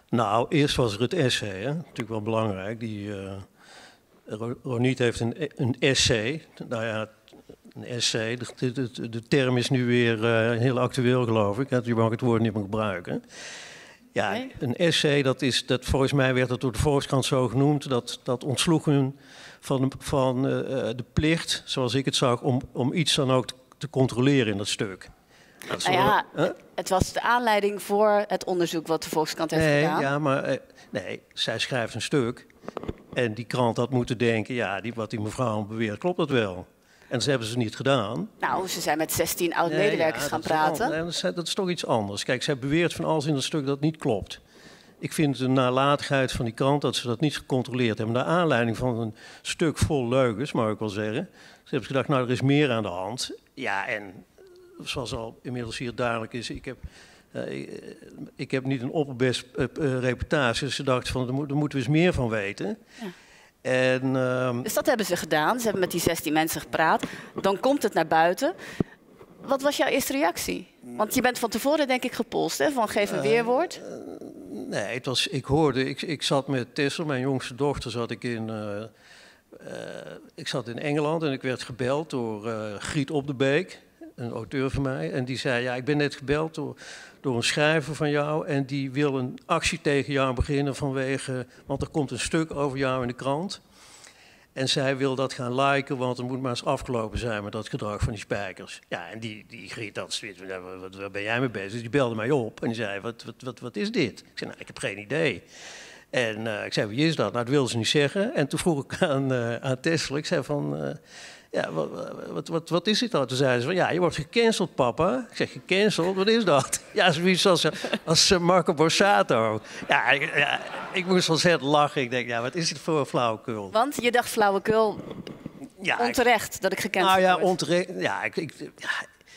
Nou, eerst was er het essay, hè? Natuurlijk wel belangrijk. Die, uh, Ronit heeft een, een essay. Nou ja, een essay, de, de, de term is nu weer uh, heel actueel, geloof ik. Je mag het woord niet meer gebruiken. Ja, nee? Een essay, dat is, dat, volgens mij werd dat door de Volkskrant zo genoemd. Dat, dat ontsloeg hun van, van uh, de plicht, zoals ik het zag, om, om iets dan ook te, te controleren in dat stuk. Dat nou ja, huh? Het was de aanleiding voor het onderzoek wat de Volkskrant heeft nee, gedaan. Ja, maar uh, nee, zij schrijft een stuk. En die krant had moeten denken, ja, die, wat die mevrouw beweert, klopt dat wel? En dat hebben ze niet gedaan. Nou, ze zijn met zestien oud-medewerkers nee, ja, gaan praten. Dat is, dat is toch iets anders. Kijk, zij beweert van alles in het stuk dat niet klopt. Ik vind de nalatigheid van die krant dat ze dat niet gecontroleerd hebben. Naar aanleiding van een stuk vol leugens, mag ik wel zeggen. Ze hebben gedacht, nou, er is meer aan de hand. Ja, en zoals al inmiddels hier duidelijk is, ik heb... Uh, ik heb niet een opperbest uh, uh, reputatie, dus ze dachten van, daar, mo daar moeten we eens meer van weten. Ja. En, uh, dus dat hebben ze gedaan, ze hebben met die zestien mensen gepraat. Dan komt het naar buiten. Wat was jouw eerste reactie? Want je bent van tevoren denk ik gepolst, hè? Van geef een uh, weerwoord. Uh, nee, het was, ik hoorde, ik, ik zat met Tessel, mijn jongste dochter, zat ik in... Uh, uh, ik zat in Engeland en ik werd gebeld door uh, Griet Op de Beek, een auteur van mij. En die zei, ja, ik ben net gebeld door... door een schrijver van jou en die wil een actie tegen jou beginnen vanwege... want er komt een stuk over jou in de krant. En zij wil dat gaan liken, want het moet maar eens afgelopen zijn met dat gedrag van die spijkers. Ja, en die, die Griet, dat, wat, wat ben jij mee bezig? Dus die belde mij op en die zei, wat, wat, wat, wat is dit? Ik zei, nou, ik heb geen idee. En uh, ik zei, wie is dat? Nou, dat wilde ze niet zeggen. En toen vroeg ik aan, uh, aan Tessel, ik zei van... Uh, Ja, wat, wat, wat, wat is dit dan? Toen zeiden ze van, ja, je wordt gecanceld, papa. Ik zeg, gecanceld? Wat is dat? Ja, zoiets als, als uh, Marco Borsato. Ja ik, ja, ik moest ontzettend lachen. Ik denk, ja, wat is dit voor een flauwekul? Want je dacht flauwekul, ja, onterecht ik, dat ik gecanceld word. Nou ja, word. onterecht. Ja, ik, ik, ja,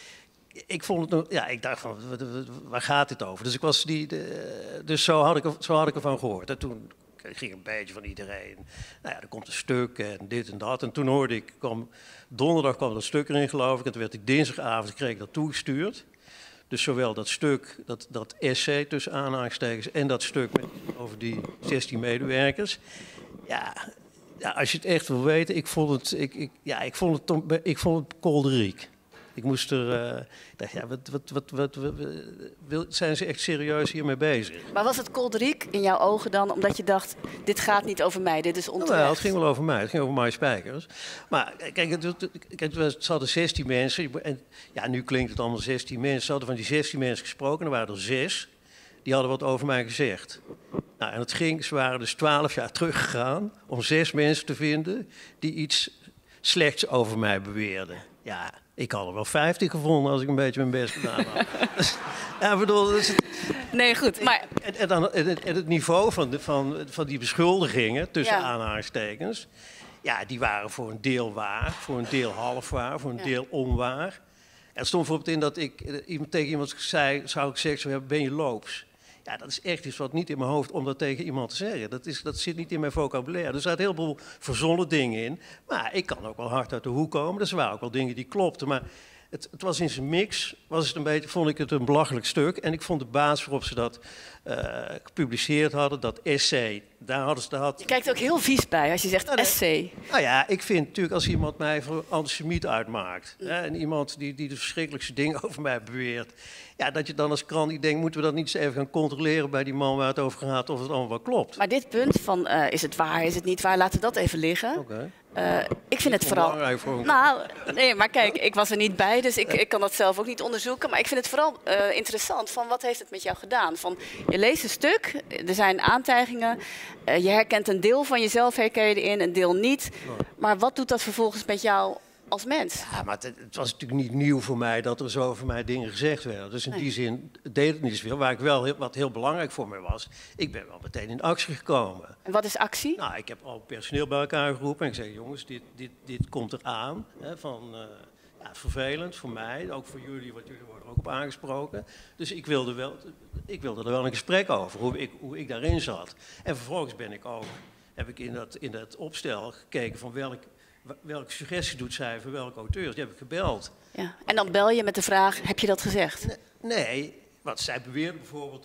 ik vond het, ja, ik dacht van, waar gaat dit over? Dus ik was die, de, dus zo had ik, zo had ik ervan gehoord. En toen ging een beetje van iedereen. Nou ja, er komt een stuk en dit en dat. En toen hoorde ik, kwam, donderdag kwam dat stuk erin, geloof ik. En toen werd ik dinsdagavond, kreeg ik dat toegestuurd. Dus zowel dat stuk, dat, dat essay tussen aanhalingstekens en dat stuk met, over die zestien medewerkers. Ja, ja, als je het echt wil weten, ik vond het, ik, ik, ja, ik vond het, ik vond het kolderiek. Ik moest er, uh, ik dacht, ja, wat, wat, wat, wat, wat, wat, zijn ze echt serieus hiermee bezig? Maar was het kolderiek in jouw ogen dan, omdat je dacht, dit gaat niet over mij, dit is onterecht? Nou, het ging wel over mij, het ging over Maaie Spijkers. Maar kijk, het, kijk, het hadden zestien mensen, en ja, nu klinkt het allemaal zestien mensen. Ze hadden van die zestien mensen gesproken, er waren er zes, die hadden wat over mij gezegd. Nou, en het ging, ze waren dus twaalf jaar teruggegaan om zes mensen te vinden die iets slechts over mij beweerden. Ja, ik had er wel vijftig gevonden als ik een beetje mijn best gedaan had. Dus, ja, bedoel, dus het, nee, goed, maar... En, en, dan, en, het, en het niveau van, de, van, van die beschuldigingen, tussen ja. aanhalingstekens... ja, die waren voor een deel waar, voor een deel half waar, voor een ja. deel onwaar. Er stond bijvoorbeeld in dat ik iemand, tegen iemand zei, zou ik zeggen, hebben, ben je loops? Ja, dat is echt iets wat niet in mijn hoofd om dat tegen iemand te zeggen. Dat, is, dat zit niet in mijn vocabulaire. Er zaten heel veel verzonnen dingen in. Maar ik kan ook wel hard uit de hoek komen. Dus er waren ook wel dingen die klopten. Maar het, het was in zijn mix, was het een beetje, vond ik het een belachelijk stuk. En ik vond de basis waarop ze dat uh, gepubliceerd hadden, dat essay, daar hadden ze... Daar had... Je kijkt ook heel vies bij als je zegt nou, essay. Nou ja, ik vind natuurlijk als iemand mij voor antisemiet uitmaakt... Mm. Hè, en iemand die, die de verschrikkelijkste dingen over mij beweert... ja, dat je dan als krant niet denkt, moeten we dat niet eens even gaan controleren bij die man waar het over gaat, of het allemaal wel klopt. Maar dit punt van, uh, is het waar, is het niet waar, laten we dat even liggen. Okay. Uh, ik vind het vooral... Nou, nee, maar kijk, ik was er niet bij, dus ik, ik kan dat zelf ook niet onderzoeken. Maar ik vind het vooral uh, interessant van, wat heeft het met jou gedaan? Van, je leest een stuk, er zijn aantijgingen, uh, je herkent een deel van jezelf, herken je erin, een deel niet. Maar wat doet dat vervolgens met jou als mens? Ja, maar het, het was natuurlijk niet nieuw voor mij dat er zo over mij dingen gezegd werden. Dus in nee. die zin deed het niet zoveel. Waar ik wel heel, wat heel belangrijk voor mij was, ik ben wel meteen in actie gekomen. En wat is actie? Nou, ik heb al personeel bij elkaar geroepen en ik zei, jongens, dit, dit, dit komt eraan. Hè, van, uh, ja, vervelend voor mij, ook voor jullie, want jullie worden er ook op aangesproken. Dus ik wilde, wel, ik wilde er wel een gesprek over, hoe ik, hoe ik daarin zat. En vervolgens ben ik ook, heb ik in dat, in dat opstel gekeken van welk... welke suggestie doet zij voor welke auteurs? Die heb ik gebeld. Ja. En dan bel je met de vraag, heb je dat gezegd? Nee, nee, wat zij beweerde bijvoorbeeld over,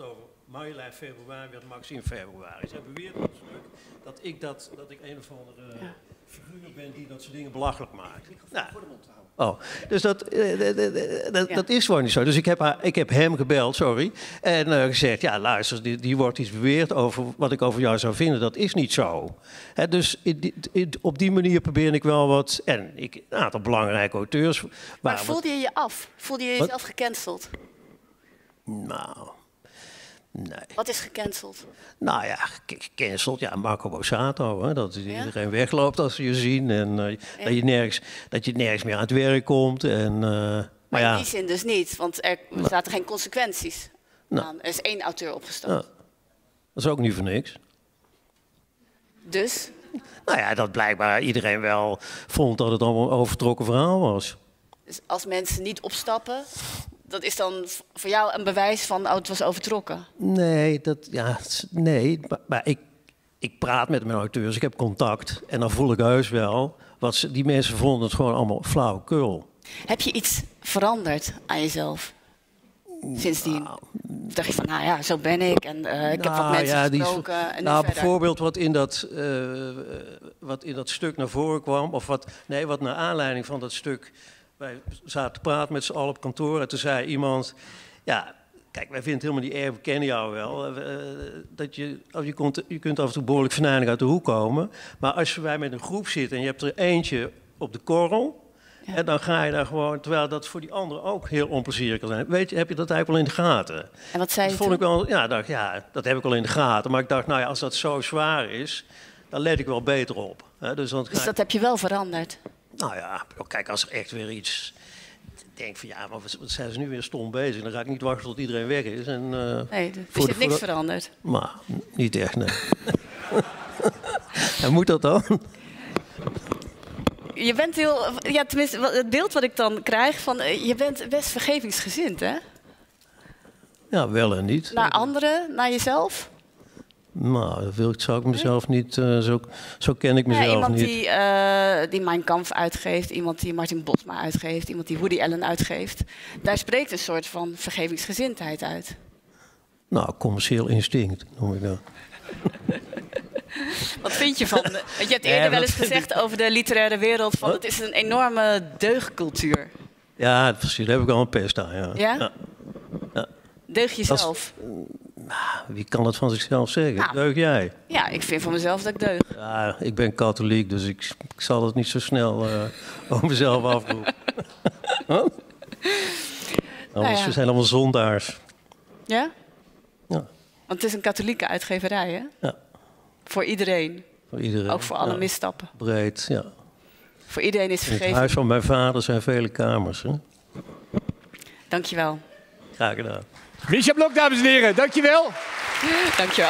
mei, februari werd Max in februari. Ze beweert op het stuk dat ik, dat, dat ik een of andere ja. figuur ben die dat soort dingen belachelijk maakt. Nou, voor de mond houden. Oh, dus dat, uh, dat, ja. dat is gewoon niet zo. Dus ik heb, haar, ik heb hem gebeld, sorry, en uh, gezegd, ja luister, die, die wordt iets beweerd over wat ik over jou zou vinden, dat is niet zo. He, dus in, in, op die manier probeer ik wel wat, en ik, een aantal belangrijke auteurs. Maar voelde je je af? Voelde je jezelf wat? gecanceld? Nou... Nee. Wat is gecanceld? Nou ja, gecanceld, ja, Marco Borsato. Hè, dat ja? iedereen wegloopt als ze je zien. En uh, ja. dat, je nergens, dat je nergens meer aan het werk komt. En, uh, maar maar ja. in die zin dus niet, want er nou. zaten geen consequenties nou. aan. Er is één auteur opgestapt. Nou. Dat is ook niet voor niks. Dus? Nou ja, dat blijkbaar iedereen wel vond dat het allemaal een overtrokken verhaal was. Dus als mensen niet opstappen... Dat is dan voor jou een bewijs van, oh, het was overtrokken? Nee, dat, ja, nee maar, maar ik, ik praat met mijn auteurs, ik heb contact. En dan voel ik heus wel, wat ze, die mensen vonden het gewoon allemaal flauwekul. Heb je iets veranderd aan jezelf? Sindsdien? Nou, dacht je van, nou ja, zo ben ik en uh, ik nou, heb wat mensen ja, gesproken. Die, en nou, verder. Bijvoorbeeld wat in, dat, uh, wat in dat stuk naar voren kwam, of wat, nee, wat naar aanleiding van dat stuk... Wij zaten te praten met z'n allen op kantoor en toen zei iemand... Ja, kijk, wij vinden helemaal niet erg, we kennen jou wel. Uh, dat je, je, kunt, je kunt af en toe behoorlijk venijnig uit de hoek komen. Maar als wij met een groep zitten en je hebt er eentje op de korrel... Ja. En dan ga je daar gewoon, terwijl dat voor die anderen ook heel onplezierig kan zijn. Weet je, heb je dat eigenlijk wel in de gaten? En wat zei dat je vond toen? ik wel, ja, dacht, ja, dat heb ik wel in de gaten. Maar ik dacht, nou ja, als dat zo zwaar is, dan let ik wel beter op. He, dus dan dus dat heb je wel veranderd? Nou ja, kijk, als er echt weer iets... Ik denk van ja, maar wat zijn ze nu weer stom bezig? Dan ga ik niet wachten tot iedereen weg is. En, uh, nee, er is niks veranderd. Maar niet echt, nee. En moet dat dan? Je bent heel... Ja, tenminste, het beeld wat ik dan krijg van... Je bent best vergevingsgezind, hè? Ja, wel en niet. Naar anderen, naar jezelf? Nou, dat wil ik, zou ik mezelf nee? niet... Uh, zo, zo ken ik mezelf ja, iemand niet. Iemand die, uh, die Mein Kampf uitgeeft, iemand die Martin Bosma uitgeeft, iemand die Woody Allen uitgeeft. Daar spreekt een soort van vergevingsgezindheid uit. Nou, commercieel instinct noem ik dat. Wat vind je van... De, want je hebt eerder ja, wel eens gezegd ik... over de literaire wereld... van het is een enorme deugdcultuur. Ja, precies. Daar heb ik al een pest aan, ja. Ja? ja. ja. Deug jezelf? Wie kan dat van zichzelf zeggen? Nou, deug jij? Ja, ik vind van mezelf dat ik deug. Ja, ik ben katholiek, dus ik, ik zal het niet zo snel uh, over mezelf afroepen. huh? Nou ja. We zijn allemaal zondaars. Ja? Ja. Want het is een katholieke uitgeverij, hè? Ja. Voor iedereen. Voor iedereen. Ook voor alle ja. misstappen. Breed, ja. Voor iedereen is vergeven. In het huis van mijn vader zijn vele kamers. Hè? Dankjewel. Graag gedaan. Misja Blok, dames en heren, dankjewel. Dankjewel.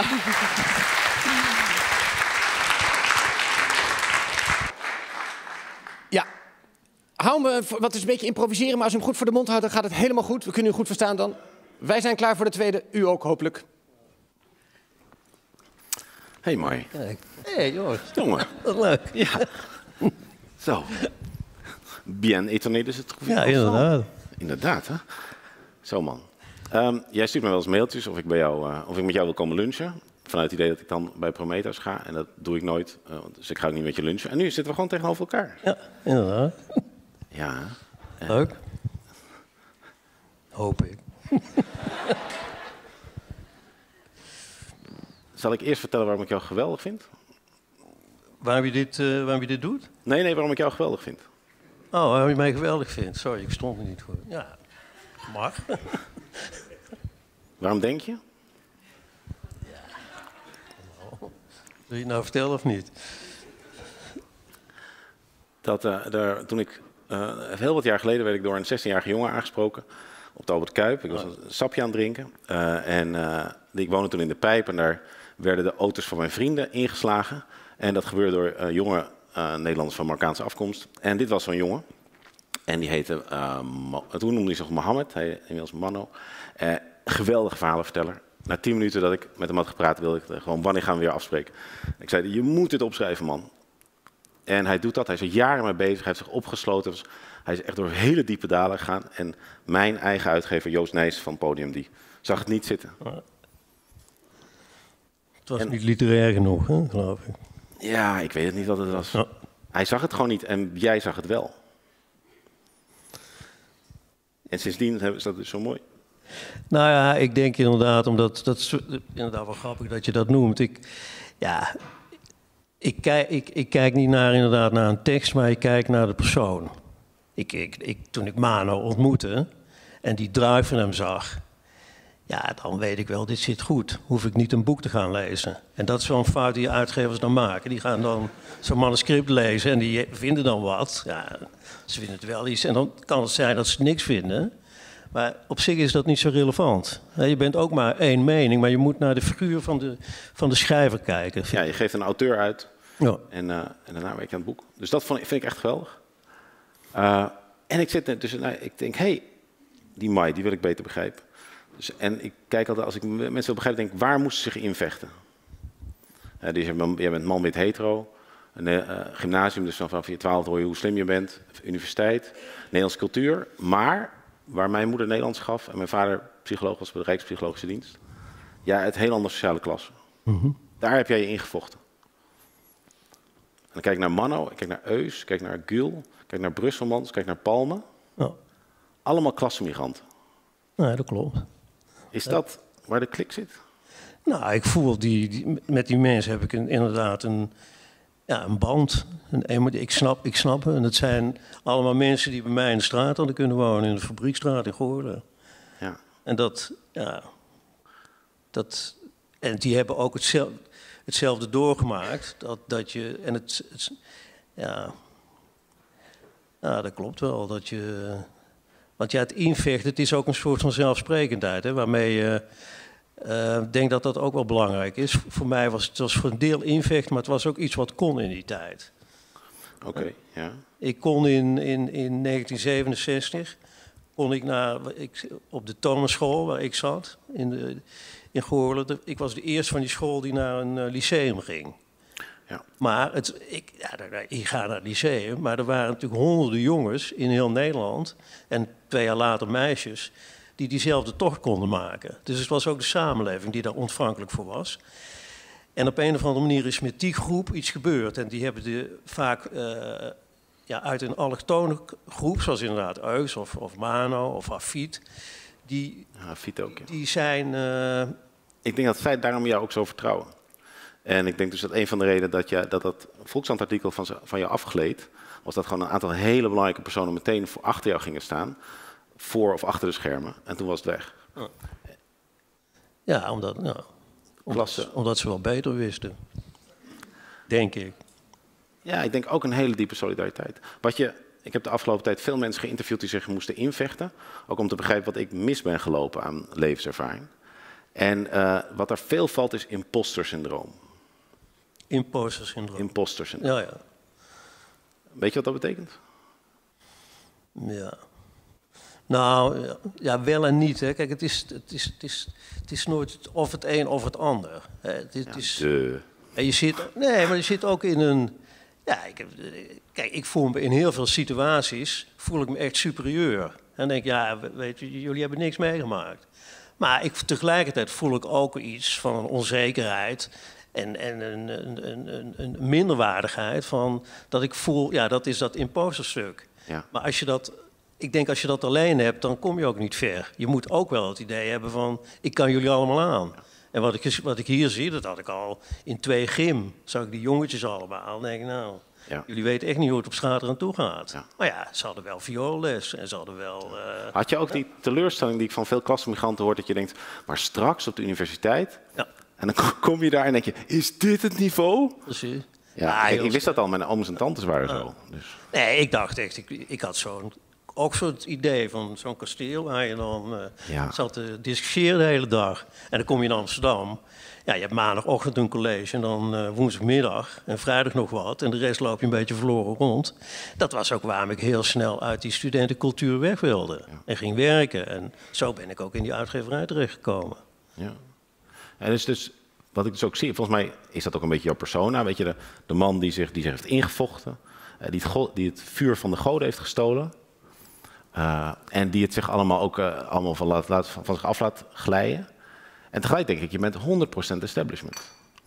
Ja, hou me, wat is een beetje improviseren, maar als u hem goed voor de mond houdt, dan gaat het helemaal goed. We kunnen u goed verstaan dan. Wij zijn klaar voor de tweede, u ook hopelijk. Hey, mooi. Hé, hey, jongens. Jongen. Wat leuk. Ja. Zo. Bien étonné dus het gevoel. Ja, inderdaad. Inderdaad, hè? Zo, man. Um, jij stuurt me wel eens mailtjes of ik, bij jou, uh, of ik met jou wil komen lunchen. Vanuit het idee dat ik dan bij Prometheus ga. En dat doe ik nooit. Uh, dus ik ga ook niet met je lunchen. En nu zitten we gewoon tegenover elkaar. Ja, inderdaad. Ja. Uh, Leuk. Hoop ik. Zal ik eerst vertellen waarom ik jou geweldig vind? Waarom je dit, uh, waarom je dit doet? Nee, nee, waarom ik jou geweldig vind. Oh, waarom je mij geweldig vindt. Sorry, ik stond er niet voor. Ja, mag. Waarom denk je? Ja. Wil je het nou vertellen of niet? Dat, uh, daar, toen ik, uh, heel wat jaar geleden werd ik door een zestienjarige jongen aangesproken op de Albert Kuip. Ik was een sapje aan het drinken. Uh, en uh, ik woonde toen in de Pijp en daar werden de auto's van mijn vrienden ingeslagen. En dat gebeurde door uh, jonge uh, Nederlanders van Marokkaanse afkomst. En dit was zo'n jongen. En die heette, uh, toen noemde hij zich Mohammed, hij inmiddels Mano. Uh, geweldige verhalenverteller. Na tien minuten dat ik met hem had gepraat, wilde ik gewoon, wanneer gaan we weer afspreken? Ik zei, je moet dit opschrijven, man. En hij doet dat, hij is er jaren mee bezig, hij heeft zich opgesloten. Dus hij is echt door hele diepe dalen gegaan. En mijn eigen uitgever, Joost Nijs van Podium, die zag het niet zitten. Het was En- niet literair genoeg, hè, geloof ik. Ja, ik weet het niet wat het was. Ja. Hij zag het gewoon niet en jij zag het wel. En sindsdien is dat dus zo mooi. Nou ja, ik denk inderdaad, omdat dat is inderdaad wel grappig dat je dat noemt. Ik, ja, ik, kijk, ik, ik kijk niet naar, inderdaad naar een tekst, maar ik kijk naar de persoon. Ik, ik, ik, toen ik Mano ontmoette en die drive van hem zag, ja, dan weet ik wel, dit zit goed. Hoef ik niet een boek te gaan lezen. En dat is wel een fout die uitgevers dan maken. Die gaan dan zo'n manuscript lezen en die vinden dan wat. Ja, ze vinden het wel iets en dan kan het zijn dat ze niks vinden. Maar op zich is dat niet zo relevant. Je bent ook maar één mening, maar je moet naar de figuur van de, van de schrijver kijken. Ja, je geeft een auteur uit Ja. en, uh, en daarna werk je aan het boek. Dus dat vond, vind ik echt geweldig. Uh, en ik zit net dus, nou, ik denk, hé, hey, die Mai, die wil ik beter begrijpen. Dus, en ik kijk altijd, als ik mensen wil begrijpen, denk ik, waar moesten ze zich invechten? Uh, dus jij bent man, wit, hetero. Een uh, gymnasium, dus vanaf je twaalfde hoor je hoe slim je bent. Universiteit, Nederlandse cultuur. Maar waar mijn moeder Nederlands gaf en mijn vader psycholoog was bij de Rijkspsychologische Dienst. Ja, het heel andere sociale klasse. Mm-hmm. Daar heb jij je ingevochten. En dan kijk ik naar Manno, ik kijk naar Eus, ik kijk naar Gül, ik kijk naar Brusselmans, ik kijk naar Palme. Ja. Allemaal klassemigranten. Nee, dat klopt. Is dat waar de klik zit? Nou, ik voel, die, die, met die mensen heb ik een, inderdaad een, ja, een band. Een emotie. Ik snap, ik snap hen. En het zijn allemaal mensen die bij mij in de straat hadden kunnen wonen. In de Fabriekstraat in Goorlen. Ja. En dat, ja... Dat, en die hebben ook hetzelfde, hetzelfde doorgemaakt. Dat, dat je... En het... het ja... Ja, dat klopt wel. Dat je... Want ja, het invechten, het is ook een soort van zelfsprekendheid, hè, waarmee je... Uh, ik denk dat dat ook wel belangrijk is. Voor mij was het was voor een deel invecht, maar het was ook iets wat kon in die tijd. Oké, okay, ja. Ik kon in, in, in negentien zevenenzestig kon ik naar, ik, op de Thomasschool waar ik zat, in, de, in Goorlen. Ik was de eerste van die school die naar een uh, lyceum ging. Ja. Maar het, ik, ja, ik ga naar het lyceum, maar er waren natuurlijk honderden jongens in heel Nederland en twee jaar later meisjes die diezelfde tocht konden maken. Dus het was ook de samenleving die daar ontvankelijk voor was. En op een of andere manier is met die groep iets gebeurd. En die hebben de, vaak uh, ja, uit een allochtone groep, zoals inderdaad Eus of, of Mano of Hafid, die, Ja, Hafid ook, ja. die zijn... Uh, ik denk dat zij daarom jou ook zo vertrouwen. En ik denk dus dat een van de redenen dat je, dat, dat Volkskrant-artikel van, van jou afgleed, was dat gewoon een aantal hele belangrijke personen meteen voor achter jou gingen staan. Voor of achter de schermen. En toen was het weg. Ja, omdat, nou, omdat, omdat ze wel beter wisten. Denk ik. Ja, ik denk ook een hele diepe solidariteit. Wat je, ik heb de afgelopen tijd veel mensen geïnterviewd die zich moesten invechten. Ook om te begrijpen wat ik mis ben gelopen aan levenservaring. En uh, wat er veel valt is imposter syndroom. Imposter syndroom. Imposter syndroom. Ja, ja. Weet je wat dat betekent? Ja. Nou, ja, wel en niet. Hè. Kijk, het is, het, is, het, is, het is nooit of het een of het ander. Hè. Het, het Ja, is, de... en je zit, nee, maar je zit ook in een... Ja, ik heb, kijk, ik voel me in heel veel situaties voel ik me echt superieur. En denk, ja, weet je, jullie hebben niks meegemaakt. Maar ik, tegelijkertijd voel ik ook iets van een onzekerheid en, en een, een, een, een minderwaardigheid van dat ik voel, ja, dat is dat imposterstuk. Ja. Maar als je dat, ik denk als je dat alleen hebt, dan kom je ook niet ver. Je moet ook wel het idee hebben van, ik kan jullie allemaal aan. Ja. En wat ik, wat ik hier zie, dat had ik al in twee gym, zag ik die jongetjes allemaal. Dan denk ik, nou, ja. jullie weten echt niet hoe het op straat eraan toe gaat. Ja. Maar ja, ze hadden wel vioolles en ze hadden wel... Uh, Had je ook die teleurstelling die ik van veel klassenmigranten hoor, dat je denkt, maar straks op de universiteit... Ja. En dan kom je daar en denk je, is dit het niveau? Precies. Ja, ah, ik, ik wist dat al, mijn ooms en tantes waren ja. zo. Dus. Nee, ik dacht echt, ik, ik had zo'n... Ook zo'n idee van zo'n kasteel waar je dan uh, ja. zat te discussiëren de hele dag. En dan kom je in Amsterdam. Ja, je hebt maandagochtend een college en dan uh, woensdagmiddag en vrijdag nog wat. En de rest loop je een beetje verloren rond. Dat was ook waarom ik heel snel uit die studentencultuur weg wilde. Ja. En ging werken. En zo ben ik ook in die uitgeverij terechtgekomen. Ja. En dus, dus wat ik dus ook zie, volgens mij is dat ook een beetje jouw persona. Weet je, de, de man die zich, die zich heeft ingevochten. Uh, die, het go- die het vuur van de goden heeft gestolen. Uh, en die het zich allemaal ook uh, allemaal van, laat, laat, van zich af laat glijden. En tegelijk denk ik, je bent honderd procent establishment.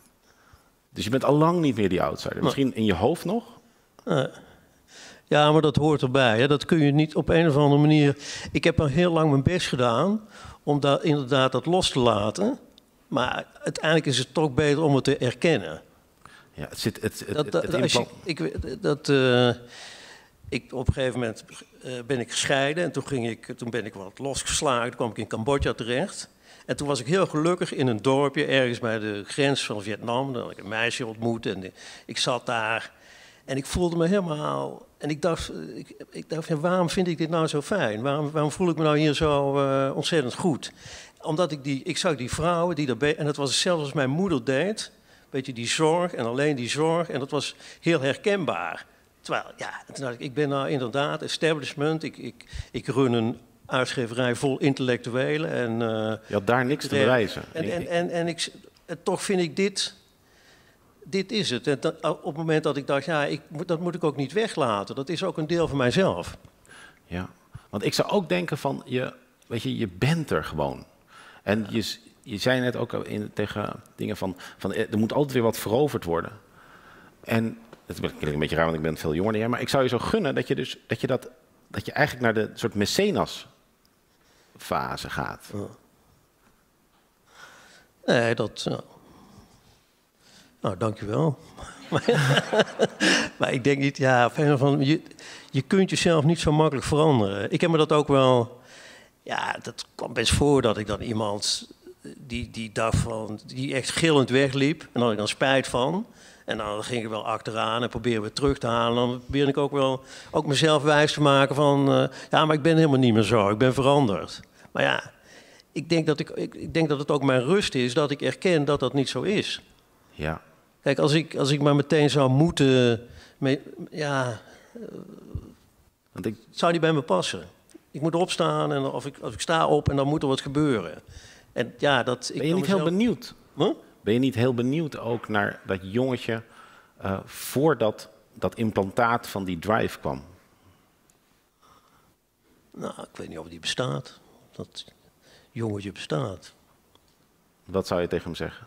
Dus je bent al lang niet meer die outsider. Misschien in je hoofd nog? Uh, ja, maar dat hoort erbij. Hè. Dat kun je niet op een of andere manier... Ik heb al heel lang mijn best gedaan om daar inderdaad dat los te laten. Maar uiteindelijk is het toch beter om het te erkennen. Ja, het zit... Het, het, dat, dat, het als je, ik, dat, uh, ik, op een gegeven moment uh, ben ik gescheiden en toen, ging ik, toen ben ik wat losgeslagen. Toen kwam ik in Cambodja terecht. En toen was ik heel gelukkig in een dorpje ergens bij de grens van Vietnam. Daar had ik een meisje ontmoet en de, ik zat daar en ik voelde me helemaal... En ik dacht, ik, ik dacht ja, waarom vind ik dit nou zo fijn? Waarom, waarom voel ik me nou hier zo uh, ontzettend goed? Omdat ik die, ik zag die vrouwen die daarbij... En dat was hetzelfde als mijn moeder deed. Weet je, die zorg en alleen die zorg. En dat was heel herkenbaar. Terwijl, ja, toen dacht ik, ik ben nou inderdaad establishment. Ik, ik, ik run een uitgeverij vol intellectuelen. En, uh, je had daar niks te bewijzen. En, en, en, en, ik, en toch vind ik dit... Dit is het. En dat, op het moment dat ik dacht, ja, ik, dat moet ik ook niet weglaten. Dat is ook een deel van mijzelf. Ja, want ik zou ook denken van, je, weet je, je bent er gewoon. En je, je zei net ook in, tegen dingen van, van, er moet altijd weer wat veroverd worden. En het klinkt een beetje raar, want ik ben veel jonger dan jij, maar ik zou je zo gunnen dat je, dus, dat, je, dat, dat je eigenlijk naar de soort mecenas-fase gaat. Ja. Nee, dat... Nou, nou dankjewel. Maar ik denk niet, ja, van, je, je kunt jezelf niet zo makkelijk veranderen. Ik heb me dat ook wel... Ja, dat kwam best voor dat ik dan iemand die, die dacht van, die echt gillend wegliep. En daar had ik dan spijt van. En dan ging ik wel achteraan en probeerde weer terug te halen. Dan probeerde ik ook wel ook mezelf wijs te maken van, uh, ja, maar ik ben helemaal niet meer zo. Ik ben veranderd. Maar ja, ik denk dat, ik, ik, ik denk dat het ook mijn rust is dat ik erken dat dat niet zo is. Ja. Kijk, als ik, als ik maar meteen zou moeten, mee, ja, uh, Want ik... zou die bij me passen. Ik moet opstaan en of ik, of ik sta op en dan moet er wat gebeuren. En ja, dat, ik ben je niet mezelf... heel benieuwd? Huh? Ben je niet heel benieuwd ook naar dat jongetje uh, voordat dat implantaat van die drive kwam? Nou, ik weet niet of die bestaat. Dat jongetje bestaat. Wat zou je tegen hem zeggen?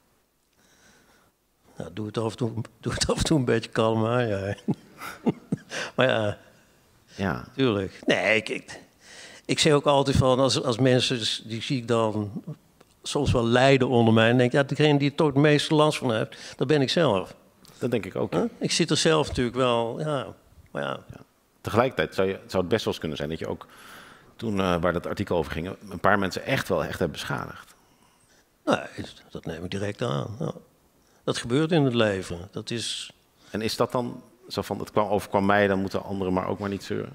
Nou, doe het af en toe, doe het af en toe een beetje kalm aan, ja. Maar ja... Ja. Tuurlijk. Nee, ik, ik, ik zeg ook altijd van, als, als mensen, die zie ik dan soms wel lijden onder mij. En denk, ja, degene die er toch het meeste last van heeft, dat ben ik zelf. Dat denk ik ook. Huh? Ik zit er zelf natuurlijk wel, ja. Maar ja. Ja. Tegelijkertijd zou, je, zou het best wel eens kunnen zijn dat je ook, toen uh, waar dat artikel over ging, een paar mensen echt wel echt hebben beschadigd. Nee, dat neem ik direct aan. Ja. Dat gebeurt in het leven. Dat is... En is dat dan... Zo van, het kwam, overkwam mij, dan moeten anderen maar ook maar niet zeuren.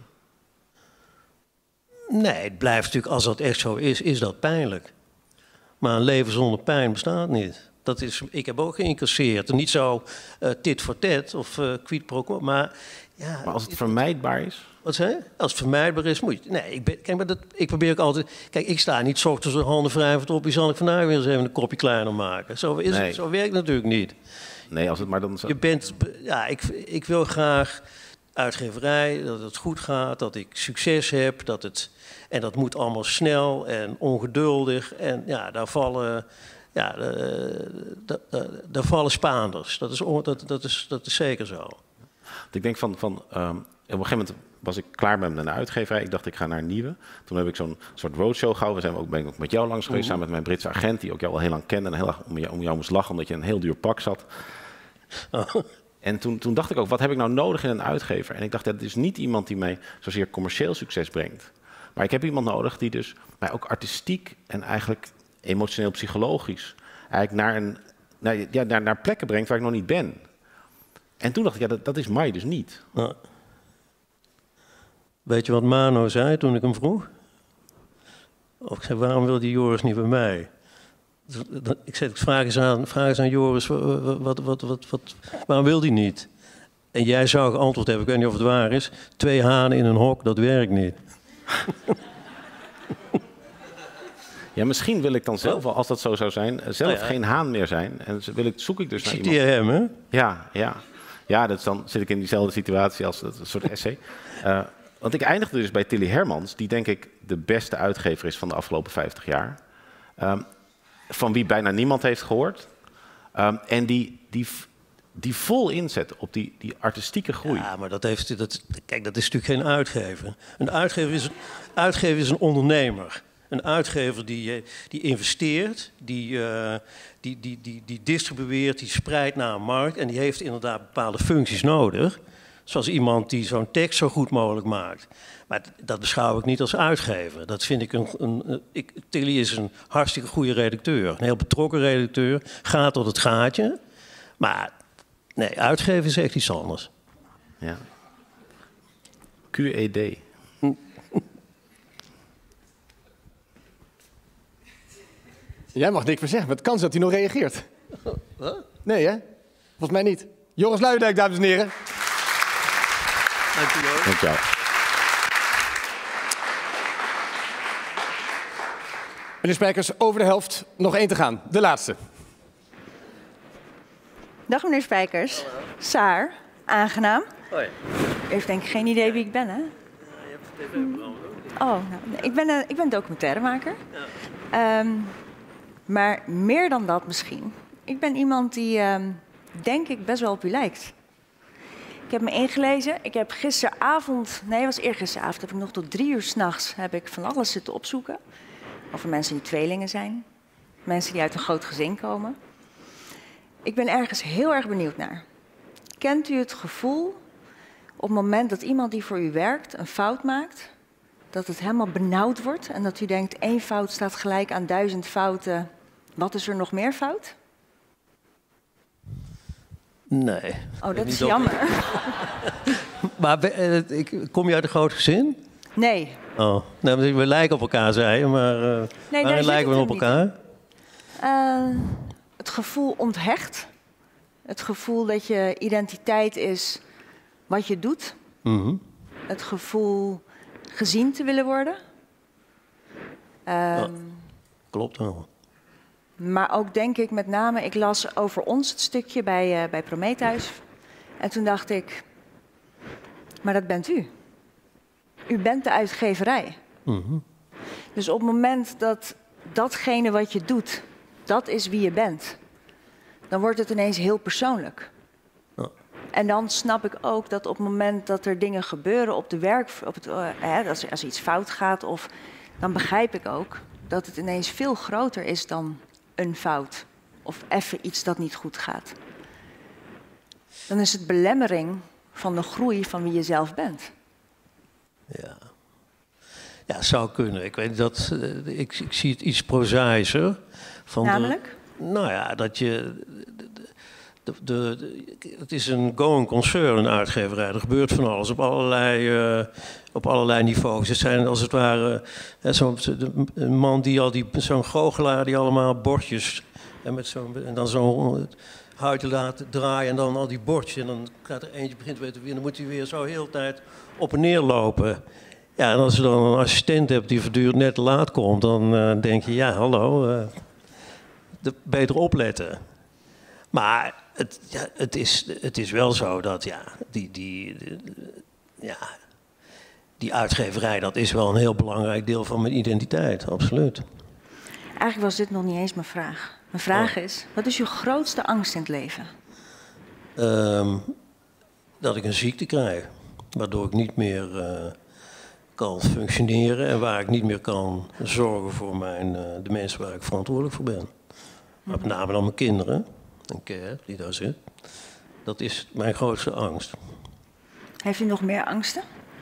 Nee, het blijft natuurlijk, als dat echt zo is, is dat pijnlijk. Maar een leven zonder pijn bestaat niet. Dat is, ik heb ook geïncasseerd. Niet zo uh, tit voor tat of uh, quid pro quo, maar... Ja, maar als het vermijdbaar is? Wat zei je? Als het vermijdbaar is, moet je... Nee, ik, ben, kijk, maar dat, ik probeer ook altijd... Kijk, ik sta niet 's ochtends de handen wrijvend op... wie zal ik vandaag weer eens even een kopje kleiner maken? Zo, is nee. het, zo werkt het natuurlijk niet. Nee, als het maar dan... Zo... Je bent... Ja, ik, ik wil graag uitgeverij, dat het goed gaat, dat ik succes heb, dat het... En dat moet allemaal snel en ongeduldig. En ja, daar vallen... Ja, uh, daar, daar vallen Spaanders. Dat is, dat, dat, is, dat is zeker zo. Ik denk van... van um, op een gegeven moment was ik klaar met mijn uitgeverij. Ik dacht, ik ga naar een nieuwe. Toen heb ik zo'n soort roadshow gehouden. We zijn ook, ben ik ook met jou langs geweest, samen met mijn Britse agent, die ook jou al heel lang kende. En heel erg om jou, om jou moest lachen, omdat je in een heel duur pak zat. Oh. En toen, toen dacht ik ook, wat heb ik nou nodig in een uitgever? En ik dacht, het is niet iemand die mij zozeer commercieel succes brengt. Maar ik heb iemand nodig die dus mij ook artistiek en eigenlijk emotioneel psychologisch eigenlijk naar, een, naar, ja, naar, naar plekken brengt waar ik nog niet ben. En toen dacht ik, ja, dat, dat is mij dus niet. Nou, weet je wat Mano zei toen ik hem vroeg? Of ik zei, waarom wil die Joris niet bij mij? Ik zei, vraag eens aan, vraag eens aan Joris, wat, wat, wat, wat, wat, waarom wil die niet? En jij zou geantwoord hebben, ik weet niet of het waar is, twee hanen in een hok, dat werkt niet. Ja, misschien wil ik dan zelf wel, als dat zo zou zijn, zelf oh ja. geen haan meer zijn. En wil ik, zoek ik dus naar Citeer iemand. hem, hè? Ja, ja. Ja, dat is dan zit ik in diezelfde situatie als dat soort essay. Uh, want ik eindigde dus bij Tilly Hermans, die denk ik de beste uitgever is van de afgelopen vijftig jaar. Um, van wie bijna niemand heeft gehoord. Um, en die, die die, die vol inzetten op die, die artistieke groei. Ja, maar dat heeft, dat, kijk, dat is natuurlijk geen uitgever. Een uitgever is, uitgever is een ondernemer. Een uitgever die, die investeert, die, uh, die, die, die, die distribueert, die spreidt naar een markt. En die heeft inderdaad bepaalde functies nodig. Zoals iemand die zo'n tekst zo goed mogelijk maakt. Maar dat beschouw ik niet als uitgever. Dat vind ik een... een ik, Tilly is een hartstikke goede redacteur. Een heel betrokken redacteur. Gaat tot het gaatje. Maar nee, uitgeven is echt iets anders. Ja. Q E D. Jij mag niks meer zeggen, maar het kans dat hij nog reageert. Wat? Nee, hè? Volgens mij niet. Joris Luijendijk, dames en heren. Dank je wel. Dank jou. Meneer Spijkers, over de helft. Nog één te gaan. De laatste. Dag meneer Spijkers. Saar, aangenaam. Hoi. U heeft denk ik geen idee wie ik ben, hè? Ja, je hebt het tv-programma ook. Oh, nou, ik ben, een, ik ben documentairemaker. Ja. Um, maar meer dan dat misschien. Ik ben iemand die, um, denk ik, best wel op u lijkt. Ik heb me ingelezen. Ik heb gisteravond, nee, het was eergisteravond, heb ik nog tot drie uur 's nachts heb ik van alles zitten opzoeken. Over mensen die tweelingen zijn. Mensen die uit een groot gezin komen. Ik ben ergens heel erg benieuwd naar. Kent u het gevoel op het moment dat iemand die voor u werkt een fout maakt, dat het helemaal benauwd wordt en dat u denkt één fout staat gelijk aan duizend fouten. Wat is er nog meer fout? Nee. Oh, dat is jammer. Maar uh, kom je uit een groot gezin? Nee. Oh, nou, we lijken op elkaar, zei je, maar uh, nee, waarin lijken we op elkaar? Uh, het gevoel onthecht. Het gevoel dat je identiteit is wat je doet. Mm-hmm. Het gevoel gezien te willen worden. Um, ja, klopt wel. Maar ook denk ik met name, ik las over ons het stukje bij, uh, bij Prometheus. En toen dacht ik, maar dat bent u. U bent de uitgeverij. Mm-hmm. Dus op het moment dat datgene wat je doet, dat is wie je bent, dan wordt het ineens heel persoonlijk. Ja. En dan snap ik ook dat op het moment dat er dingen gebeuren op de werk, op het, uh, hè, als, er, als er iets fout gaat, of, dan begrijp ik ook dat het ineens veel groter is dan een fout. Of even iets dat niet goed gaat. Dan is het belemmering van de groei van wie je zelf bent. Ja, ja, zou kunnen. Ik weet dat uh, ik, ik zie het iets prozaïser. Van Namelijk? De, nou ja, dat je. De, de, de, de, het is een going concern, een uitgeverij. Er gebeurt van alles op allerlei, uh, op allerlei niveaus. Het zijn als het ware uh, zo'n een man die al die zo'n goochelaar die allemaal bordjes en met zo'n en dan zo'n huid laten draaien en dan al die bordjes en dan gaat er eentje begint weer te winnen, dan moet hij weer zo heel de tijd op en neer lopen. Ja, en als je dan een assistent hebt die voortdurend net te laat komt, dan uh, denk je, ja, hallo, uh, de, beter opletten. Maar het, ja, het, is, het is wel zo dat, ja, die, die, die, ja, die uitgeverij, dat is wel een heel belangrijk deel van mijn identiteit, absoluut. Eigenlijk was dit nog niet eens mijn vraag. Mijn vraag oh. is, wat is uw grootste angst in het leven? Um, dat ik een ziekte krijg, waardoor ik niet meer uh, kan functioneren en waar ik niet meer kan zorgen voor mijn, uh, de mensen waar ik verantwoordelijk voor ben. Maar met name dan mijn kinderen, een care die daar zit. Dat is mijn grootste angst. Heeft u nog meer angsten?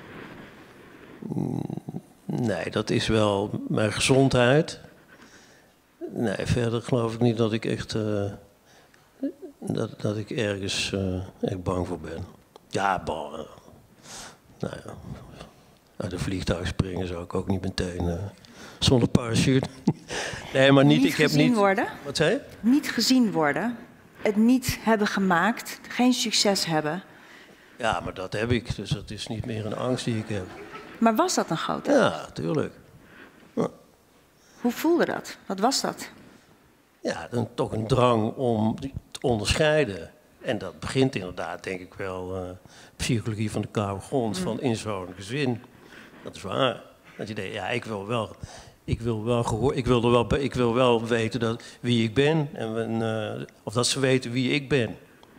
Nee, dat is wel mijn gezondheid. Nee, verder geloof ik niet dat ik echt, uh, dat, dat ik ergens uh, echt bang voor ben. Ja, bang. Uh, nou ja, uit een vliegtuig springen zou ik ook niet meteen uh, zonder parachute. Nee, maar niet. Niet ik heb gezien niet. worden? Wat zei je? Niet gezien worden. Het niet hebben gemaakt. Geen succes hebben. Ja, maar dat heb ik. Dus dat is niet meer een angst die ik heb. Maar was dat een grote angst? Ja, tuurlijk. Ja. Hoe voelde dat? Wat was dat? Ja, dan toch een drang om te onderscheiden. En dat begint inderdaad, denk ik wel, uh, psychologie van de koude grond, mm. van in zo'n gezin. Dat is waar. Dat je denkt, ja, ik wil wel, Ik wil wel, gehoor, ik wil er wel, ik wil wel weten dat, wie ik ben. En, uh, of dat ze weten wie ik ben.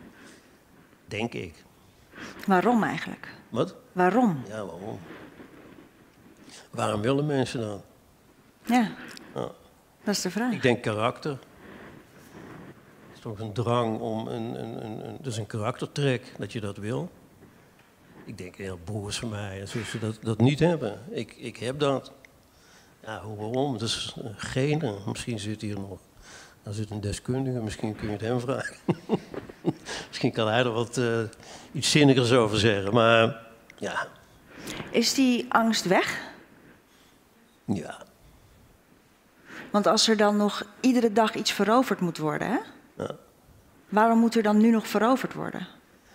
Denk ik. Waarom eigenlijk? Wat? Waarom? Ja, waarom? Waarom willen mensen dan? Ja, ja. Dat is de vraag. Ik denk karakter. Het is toch een drang om een, een, een, een... Dat is een karaktertrek, dat je dat wil. Ik denk, heel broers van mij en zussen dat, dat niet hebben. Ik, ik heb dat. Ja, hoe, waarom? Dat is uh, genen. Misschien zit hier nog... Er zit een deskundige, misschien kun je het hem vragen. Misschien kan hij er wat uh, iets zinnigers over zeggen, maar ja. Is die angst weg? Ja. Want als er dan nog iedere dag iets veroverd moet worden, hè? Ja. Waarom moet er dan nu nog veroverd worden?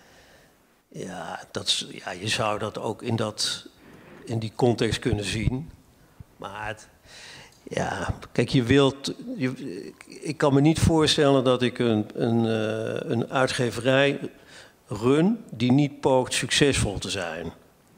Ja, dat is, ja, je zou dat ook in, dat, in die context kunnen zien. Maar het, ja, kijk, je wilt. Je, ik kan me niet voorstellen dat ik een, een, uh, een uitgeverij run die niet poogt succesvol te zijn.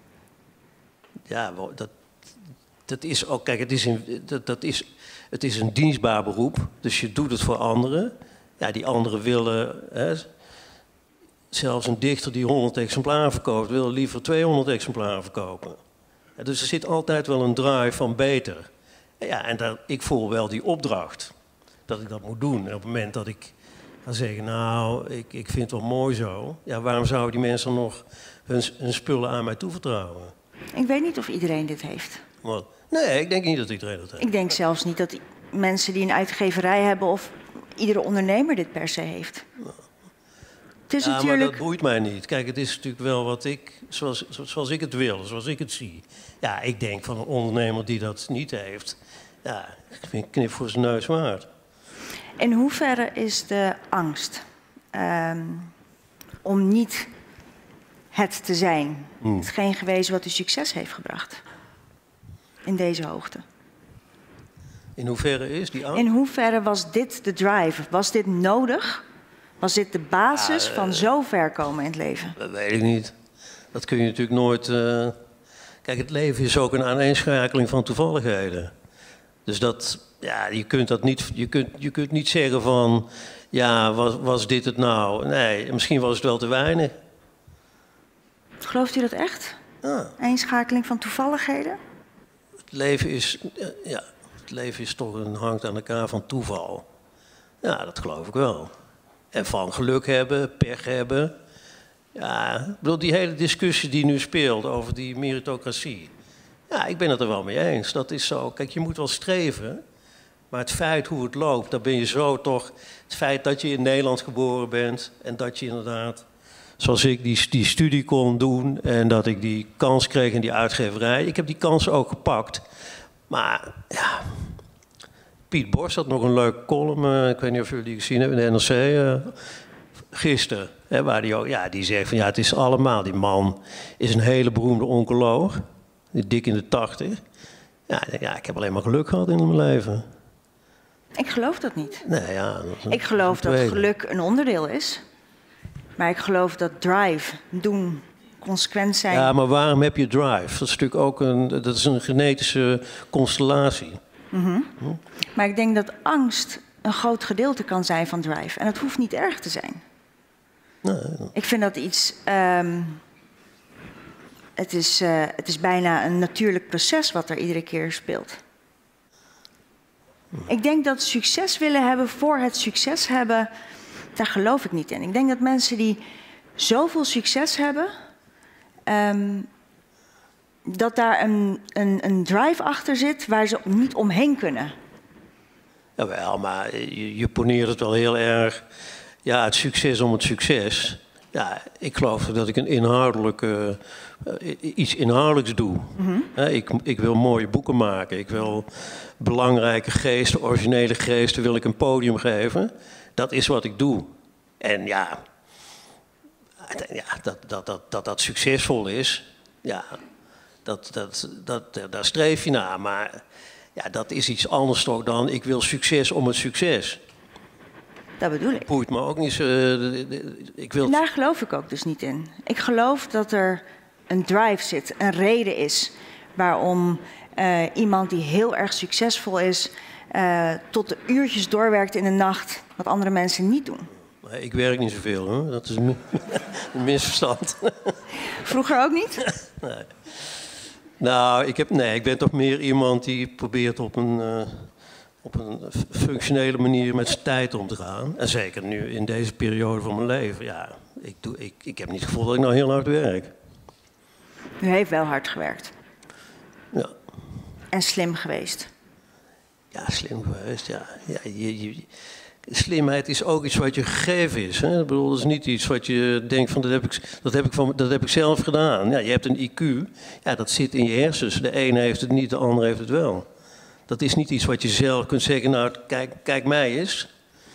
Ja, dat, dat is ook. Kijk, het is, een, dat, dat is, het is een dienstbaar beroep, dus je doet het voor anderen. Ja, die anderen willen. Hè, zelfs een dichter die honderd exemplaren verkoopt, wil liever tweehonderd exemplaren verkopen. Ja, dus er zit altijd wel een drive van beter. Ja, en dat, ik voel wel die opdracht dat ik dat moet doen. En op het moment dat ik ga zeggen, nou, ik, ik vind het wel mooi zo. Ja, waarom zouden die mensen nog hun, hun spullen aan mij toevertrouwen? Ik weet niet of iedereen dit heeft. Wat? Nee, ik denk niet dat iedereen dat heeft. Ik denk zelfs niet dat mensen die een uitgeverij hebben of iedere ondernemer dit per se heeft. Het is ja, natuurlijk... maar dat boeit mij niet. Kijk, het is natuurlijk wel wat ik, zoals, zoals ik het wil, zoals ik het zie. Ja, ik denk van een ondernemer die dat niet heeft, ja, ik vind knip voor zijn neus waard. In hoeverre is de angst um, om niet het te zijn, hmm. hetgeen geweest wat u succes heeft gebracht in deze hoogte? In hoeverre is die angst? In hoeverre was dit de drive? Was dit nodig? Was dit de basis ja, uh, van zo ver komen in het leven? Dat weet ik niet. Dat kun je natuurlijk nooit... Uh... Kijk, het leven is ook een aaneenschakeling van toevalligheden. Dus dat, ja, je kunt dat niet, je kunt, je kunt niet zeggen van... Ja, was, was dit het nou? Nee, misschien was het wel te weinig. Gelooft u dat echt? Ja. Eenschakeling van toevalligheden? Het leven is... Ja, het leven is toch een hangt aan elkaar van toeval. Ja, dat geloof ik wel. En van geluk hebben, pech hebben. Ja, ik bedoel, die hele discussie die nu speelt over die meritocratie. Ja, ik ben het er wel mee eens. Dat is zo. Kijk, je moet wel streven. Maar het feit hoe het loopt, dan ben je zo toch... Het feit dat je in Nederland geboren bent en dat je inderdaad... Zoals ik die, die studie kon doen en dat ik die kans kreeg in die uitgeverij. Ik heb die kans ook gepakt. Maar ja... Piet Bos had nog een leuke column, uh, ik weet niet of jullie die gezien hebben, in de N R C uh, gisteren. Hè, waar die, ook, ja, die zegt van ja, het is allemaal, die man is een hele beroemde oncoloog, dik in de tachtig. Ja, ja, ik heb alleen maar geluk gehad in mijn leven. Ik geloof dat niet. Nee, ja, dat een, ik geloof dat, dat geluk een onderdeel is. Maar ik geloof dat drive, doen, consequent zijn... Ja, maar waarom heb je drive? Dat is natuurlijk ook een, dat is een genetische constellatie. Mm-hmm. Hm? Maar ik denk dat angst een groot gedeelte kan zijn van drive. En het hoeft niet erg te zijn. Nee, nee. Ik vind dat iets... Um, het, is, uh, het is bijna een natuurlijk proces wat er iedere keer speelt. Hm. Ik denk dat succes willen hebben voor het succes hebben... Daar geloof ik niet in. Ik denk dat mensen die zoveel succes hebben... Um, dat daar een, een, een drive achter zit waar ze niet omheen kunnen. Jawel, maar je, je poneert het wel heel erg... Ja, het succes om het succes. Ja, ik geloof dat ik een inhoudelijke, uh, iets inhoudelijks doe. Mm-hmm. He, ik, ik wil mooie boeken maken. Ik wil belangrijke geesten, originele geesten... wil ik een podium geven. Dat is wat ik doe. En ja, ja dat, dat, dat, dat dat succesvol is... Ja, Dat, dat, dat, daar streef je naar, maar ja, dat is iets anders toch dan... ik wil succes om het succes. Dat bedoel ik. Boeit me ook niet. Uh, ik wil... Daar geloof ik ook dus niet in. Ik geloof dat er een drive zit, een reden is... waarom Uh, iemand die heel erg succesvol is, uh, tot de uurtjes doorwerkt in de nacht, wat andere mensen niet doen. Ik werk niet zoveel, hoor. Dat is een, een misverstand. Vroeger ook niet? Nee. Nou, ik, heb, nee, ik ben toch meer iemand die probeert op een, uh, op een functionele manier met zijn tijd om te gaan. En zeker nu in deze periode van mijn leven. Ja, ik, doe, ik, ik heb niet het gevoel dat ik nou heel hard werk. U heeft wel hard gewerkt. Ja. En slim geweest. Ja, slim geweest, ja. ja je, je, slimheid is ook iets wat je gegeven is. Hè? Ik bedoel, dat is niet iets wat je denkt van dat heb ik, dat heb ik, van, dat heb ik zelf gedaan. Ja, je hebt een I Q, ja, dat zit in je hersens. De ene heeft het niet, de ander heeft het wel. Dat is niet iets wat je zelf kunt zeggen, nou, kijk, kijk mij eens.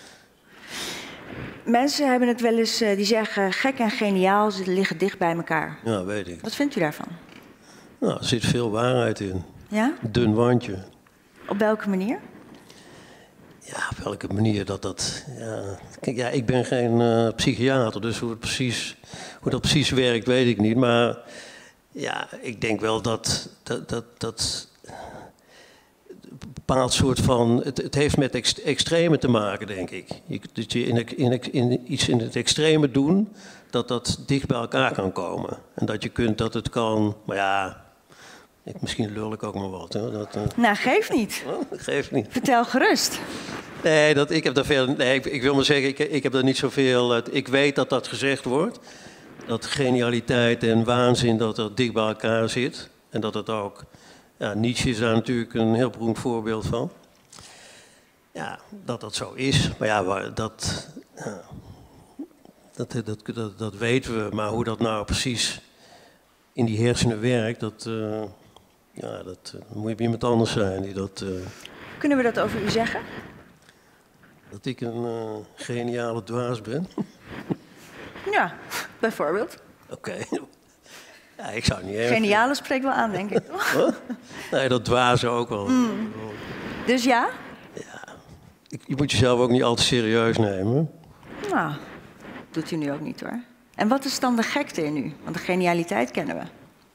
Mensen hebben het wel eens, uh, die zeggen gek en geniaal, ze liggen dicht bij elkaar. Ja, weet ik. Wat vindt u daarvan? Nou, er zit veel waarheid in. Ja? Dun wandje. Op welke manier? Ja, op welke manier dat dat... Ja. Kijk, ja, ik ben geen uh, psychiater, dus hoe, het precies, hoe dat precies werkt, weet ik niet. Maar ja, ik denk wel dat... dat, dat, dat een bepaald soort van... Het, het heeft met ex, extreme te maken, denk ik. Je, dat je in, in, in iets in het extreme doen, dat dat dicht bij elkaar kan komen. En dat je kunt, dat het kan... Maar ja... Ik, misschien lul ik ook maar wat. Hè. Dat, uh... Nou, geeft niet. Oh, geeft niet. Vertel gerust. Nee, dat, ik heb daar veel. Nee, ik, ik wil maar zeggen, ik, ik heb daar niet zoveel. Uh, ik weet dat dat gezegd wordt. Dat genialiteit en waanzin dat er dicht bij elkaar zit. En dat het ook. Ja, Nietzsche is daar natuurlijk een heel beroemd voorbeeld van. Ja, dat dat zo is. Maar ja, dat. Ja, dat, dat, dat, dat weten we. Maar hoe dat nou precies in die hersenen werkt, dat. Uh, Ja, dat uh, moet je iemand anders zijn die dat... Uh, Kunnen we dat over u zeggen? Dat ik een uh, geniale dwaas ben? Ja, bijvoorbeeld. Oké. Okay. Ja, ik zou niet erg... Geniale spreekt wel aan, denk ik, toch? Huh? Nee, dat dwazen ook wel. Mm. Dus ja? Ja. Ik, je moet jezelf ook niet al te serieus nemen. Nou, doet u nu ook niet, hoor. En wat is dan de gekte in u? Want de genialiteit kennen we.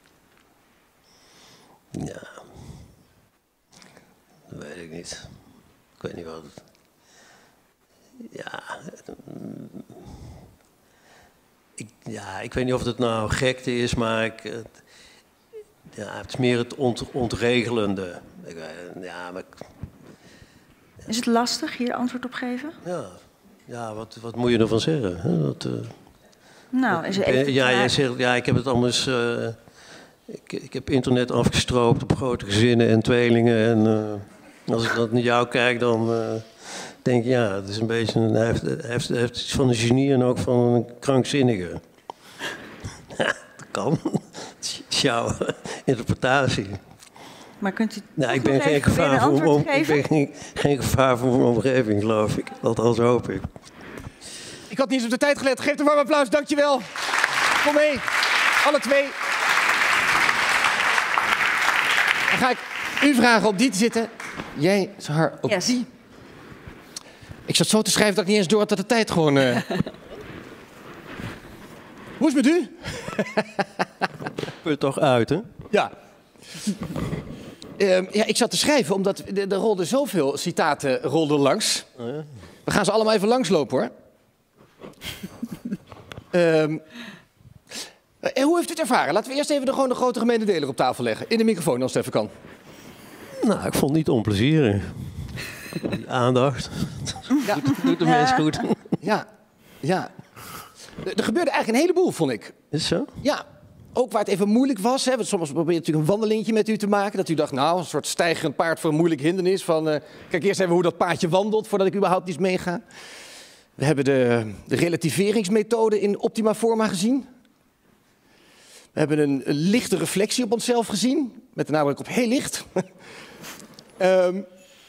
Ja, dat weet ik niet. Ik weet niet wat het... Ja, ik, ja, ik weet niet of het nou gekte is, maar ik, het, ja, het is meer het ont, ontregelende. Ik, ja, maar ik, is het lastig hier antwoord op geven? Ja, ja wat, wat moet je ervan zeggen? Hè? Dat, uh, nou, is het dat, even ja, jij zegt, ja, ik heb het allemaal eens... Uh, Ik, ik heb internet afgestroopt op grote gezinnen en tweelingen. En uh, als ik dat naar jou kijk, dan uh, denk ik, ja, het is een beetje een, hij, heeft, hij, heeft, hij heeft iets van een genie en ook van een krankzinnige. Ja, dat kan. Het is jouw interpretatie. Maar kunt u nou, ik ben geen gevaar voor om, ik ben geen, geen gevaar voor mijn omgeving, geloof ik. Althans hoop ik. Ik had niet eens op de tijd gelet. Geef een warm applaus, dankjewel. Kom mee, alle twee. Dan ga ik u vragen op die te zitten. Jij, Sahar, op yes. die. Ik zat zo te schrijven dat ik niet eens door had dat de tijd gewoon... Uh... Hoe is het met u? Put toch uit, hè? Ja. uh, ja, ik zat te schrijven omdat er rolden zoveel citaten rolden langs. Oh ja. We gaan ze allemaal even langslopen, hoor. um, En hoe heeft u het ervaren? Laten we eerst even de, gewoon de grote gemene deler op tafel leggen. In de microfoon, als het even kan. Nou, ik vond het niet onplezierig. Die aandacht. Ja. Doet, doet de mens goed. Ja, ja. Er gebeurde eigenlijk een heleboel, vond ik. Is het zo? Ja. Ook waar het even moeilijk was. Hè, want soms probeer je natuurlijk een wandelingetje met u te maken. Dat u dacht, nou, een soort stijgerend paard voor een moeilijk hindernis. Van, uh, kijk eerst even hoe dat paardje wandelt voordat ik überhaupt iets meega. We hebben de, de relativeringsmethode in optima forma gezien. We hebben een, een lichte reflectie op onszelf gezien, met de nadruk op heel licht. um,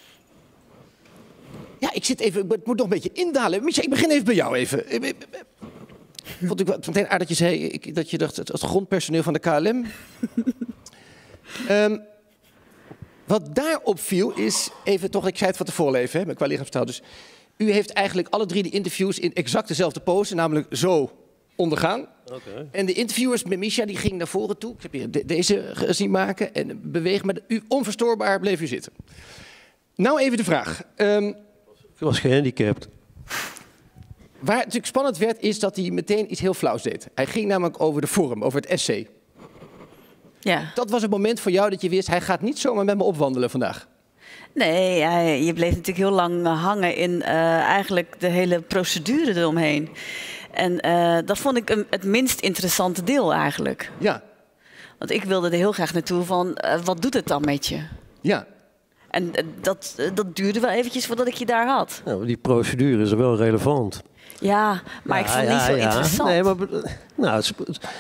ja, ik zit even, het moet nog een beetje indalen. Micha, ik begin even bij jou even. Vond ik wat meteen aardig dat je zei ik, dat je dacht het, het grondpersoneel van de K L M. um, wat daarop viel is, even toch, ik zei het van tevoren even, hè, qua lichaamstaal. Dus u heeft eigenlijk alle drie de interviews in exact dezelfde pose, namelijk zo ondergaan. Okay. En de interviewers met Misha die gingen naar voren toe. Ik heb je de, deze gezien maken en bewegen, maar u, onverstoorbaar bleef u zitten. Nou even de vraag. Um, Ik was gehandicapt. Waar het natuurlijk spannend werd, is dat hij meteen iets heel flauws deed. Hij ging namelijk over de vorm, over het essay. Ja. Dat was het moment voor jou dat je wist, hij gaat niet zomaar met me opwandelen vandaag. Nee, ja, je bleef natuurlijk heel lang hangen in uh, eigenlijk de hele procedure eromheen. En uh, dat vond ik een, het minst interessante deel eigenlijk. Ja. Want ik wilde er heel graag naartoe van, uh, wat doet het dan met je? Ja. En uh, dat, uh, dat duurde wel eventjes voordat ik je daar had. Nou, die procedure is wel relevant. Ja, maar ja, ik vond het ja, niet zo ja. interessant. Nee, maar nou, ze,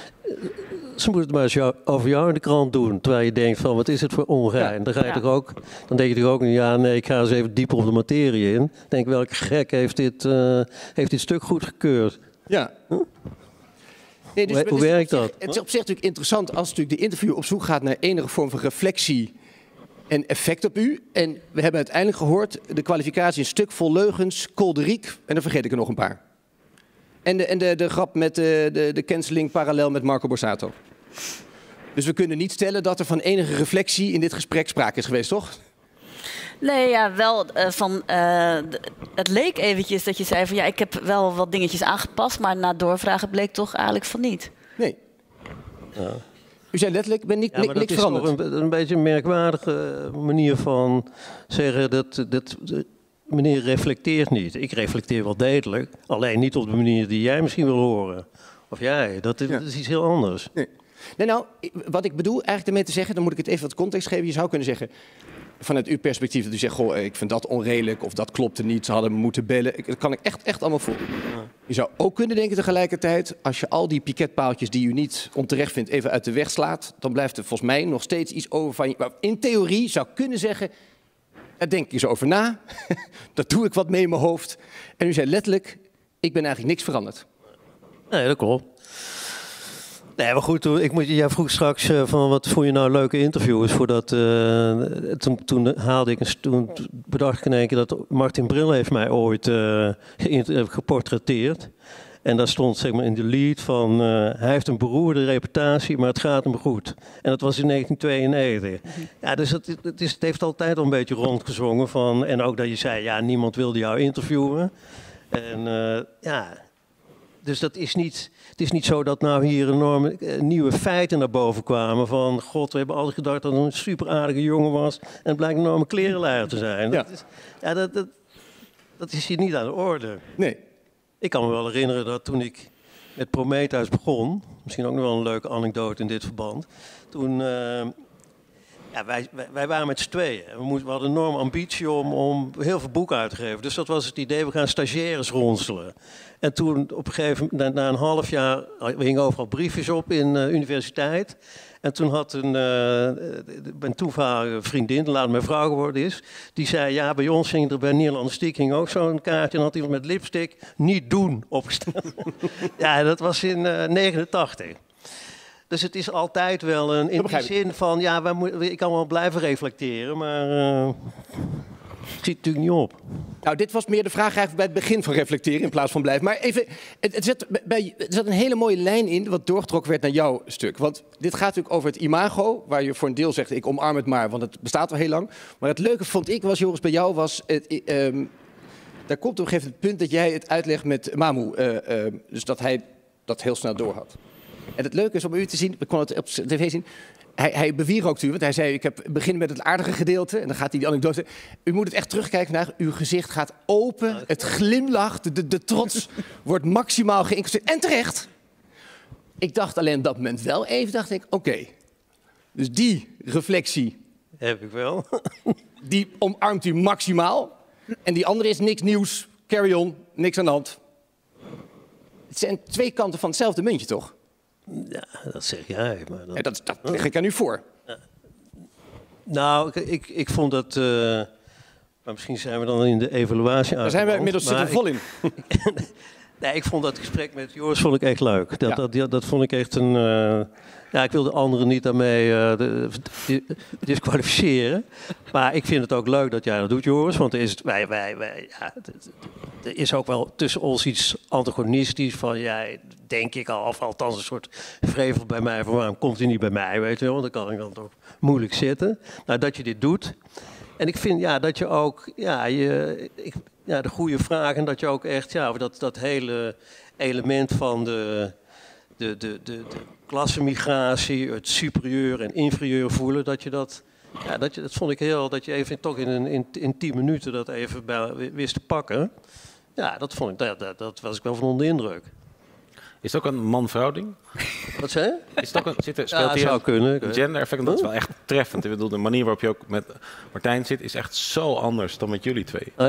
ze moeten het maar eens jou, over jou in de krant doen. Terwijl je denkt van, wat is het voor ongein? Ja. Dan, ga je Ja. toch ook, dan denk je toch ook, ja nee, ik ga eens even dieper op de materie in. Denk, welke gek heeft dit, uh, heeft dit stuk goedgekeurd? Ja. Huh? Nee, dus hoe hoe werkt zich, dat? Het is op zich natuurlijk interessant als natuurlijk de interview op zoek gaat naar enige vorm van reflectie en effect op u. En we hebben uiteindelijk gehoord, de kwalificatie een stuk vol leugens, kolderiek en dan vergeet ik er nog een paar. En de, en de, de grap met de, de, de cancelling parallel met Marco Borsato. Dus we kunnen niet stellen dat er van enige reflectie in dit gesprek sprake is geweest, toch? Nee, ja, wel uh, van. Uh, het leek eventjes dat je zei van ja, ik heb wel wat dingetjes aangepast, maar na doorvragen bleek toch eigenlijk van niet. Nee. Ja. U zei letterlijk, ik ben niet, Ja, maar niks dat is veranderd. toch een, een beetje een merkwaardige manier van zeggen dat, dat meneer reflecteert niet. Ik reflecteer wel degelijk, alleen niet op de manier die jij misschien wil horen. Of jij, dat is, Ja. dat is iets heel anders. Nee. Nee, nou, wat ik bedoel eigenlijk ermee te zeggen, dan moet ik het even wat context geven. Je zou kunnen zeggen, vanuit uw perspectief, dat u zegt, goh, ik vind dat onredelijk of dat klopte niet, ze hadden me moeten bellen. Ik, dat kan ik echt, echt allemaal voelen. Ja. Je zou ook kunnen denken tegelijkertijd, als je al die piketpaaltjes die u niet onterecht vindt even uit de weg slaat, dan blijft er volgens mij nog steeds iets over van je. Maar in theorie zou ik kunnen zeggen, daar denk ik eens over na, dat doe ik wat mee in mijn hoofd. En u zei letterlijk, ik ben eigenlijk niks veranderd. Nee, dat klopt. Nee, maar goed, ik moet, jij vroeg straks uh, van wat vond je nou leuke interviews voordat, uh, toen, toen haalde ik, een, toen bedacht ik in één keer dat Martin Bril heeft mij ooit uh, geportretteerd. En daar stond zeg maar in de lead van, uh, hij heeft een beroerde reputatie, maar het gaat hem goed. En dat was in negentien tweeënnegentig. Mm-hmm. Ja, dus het, het, is, het heeft altijd al een beetje rondgezongen van, en ook dat je zei, ja, niemand wilde jou interviewen. En uh, ja... Dus dat is niet, het is niet zo dat nou hier enorme uh, nieuwe feiten naar boven kwamen. Van, god, we hebben altijd gedacht dat het een super aardige jongen was. En het blijkt een enorme klerenleier te zijn. Ja. Dat, is, ja, dat, dat, dat is hier niet aan de orde. Nee. Ik kan me wel herinneren dat toen ik met Prometheus begon... Misschien ook nog wel een leuke anekdote in dit verband. Toen... Uh, Ja, wij, wij, wij waren met z'n tweeën. We, moesten, we hadden een enorme ambitie om, om heel veel boeken uit te geven. Dus dat was het idee, we gaan stagiaires ronselen. En toen op een gegeven moment, na, na een half jaar, we hingen overal briefjes op in de uh, universiteit. En toen had een, uh, mijn toenmalige vriendin, later mijn vrouw geworden is, die zei, ja, bij ons ging er bij Nederlandistiek ging ook zo'n kaartje. En had iemand met lipstick, niet doen, opgestaan. Ja, dat was in uh, negenentachtig. Dus het is altijd wel een, in die zin van, ja, wij moet, ik kan wel blijven reflecteren, maar uh, het ziet natuurlijk niet op. Nou, dit was meer de vraag eigenlijk bij het begin van reflecteren in plaats van blijven. Maar even, het, het zet, bij, er zat een hele mooie lijn in wat doorgetrokken werd naar jouw stuk. Want dit gaat natuurlijk over het imago, waar je voor een deel zegt, ik omarm het maar, want het bestaat al heel lang. Maar het leuke vond ik, was Joris, bij jou was, het, um, daar komt op een gegeven moment het punt dat jij het uitlegt met Mamu. Uh, uh, dus dat hij dat heel snel door had. En het leuke is om u te zien, we konden het op tv zien, hij, hij bewierookt u, want hij zei, ik heb begin met het aardige gedeelte, en dan gaat hij die anekdote. U moet het echt terugkijken naar, uw gezicht gaat open, het glimlacht, de, de, de trots wordt maximaal geïncludeerd. En terecht. Ik dacht alleen op dat moment wel even, dacht ik, oké, okay, dus die reflectie. Heb ik wel. Die omarmt u maximaal. En die andere is niks nieuws, carry on, niks aan de hand. Het zijn twee kanten van hetzelfde muntje, toch? Ja, dat zeg jij. Maar dat... Ja, dat, dat leg ik aan u voor. Ja. Nou, ik, ik, ik vond dat... Uh, maar misschien zijn we dan in de evaluatie aan. Daar zijn we inmiddels zitten vol in. Nee, ik vond dat gesprek met Joris vond ik echt leuk. Dat, Ja. dat, dat, dat vond ik echt een... Uh, ja, ik wil de anderen niet daarmee uh, de, de, disqualificeren. Maar ik vind het ook leuk dat jij dat doet, Joris. Want er is, wij, wij, wij, ja, het, het er is ook wel tussen ons iets antagonistisch van, ja, denk ik al, of althans een soort vrevel bij mij van waarom komt hij niet bij mij, weet je wel, want dan kan ik dan toch moeilijk zitten. Nou, dat je dit doet. En ik vind ja, dat je ook, ja, je, ik, ja, de goede vraag en dat je ook echt, ja, dat, dat hele element van de, de, de, de, de klassenmigratie, het superieur en inferieur voelen, dat je dat, ja, dat, je, dat vond ik heel, dat je even toch in, een, in, in tien minuten dat even bij, wist te pakken. Ja, dat vond ik, dat, dat, dat was ik wel van onder de indruk. Is het ook een man-vrouw ding? Wat zei je? Is het ook een, zit er, speelt Ja, hier zou een kunnen. gender effect? Dat is wel echt treffend. Ik bedoel, de manier waarop je ook met Martijn zit is echt zo anders dan met jullie twee. Huh?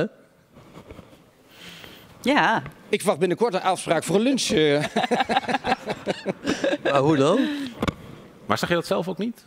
Ja. Ik verwacht binnenkort een afspraak voor een lunch. Uh. Maar hoe dan? Maar zag je dat zelf ook niet?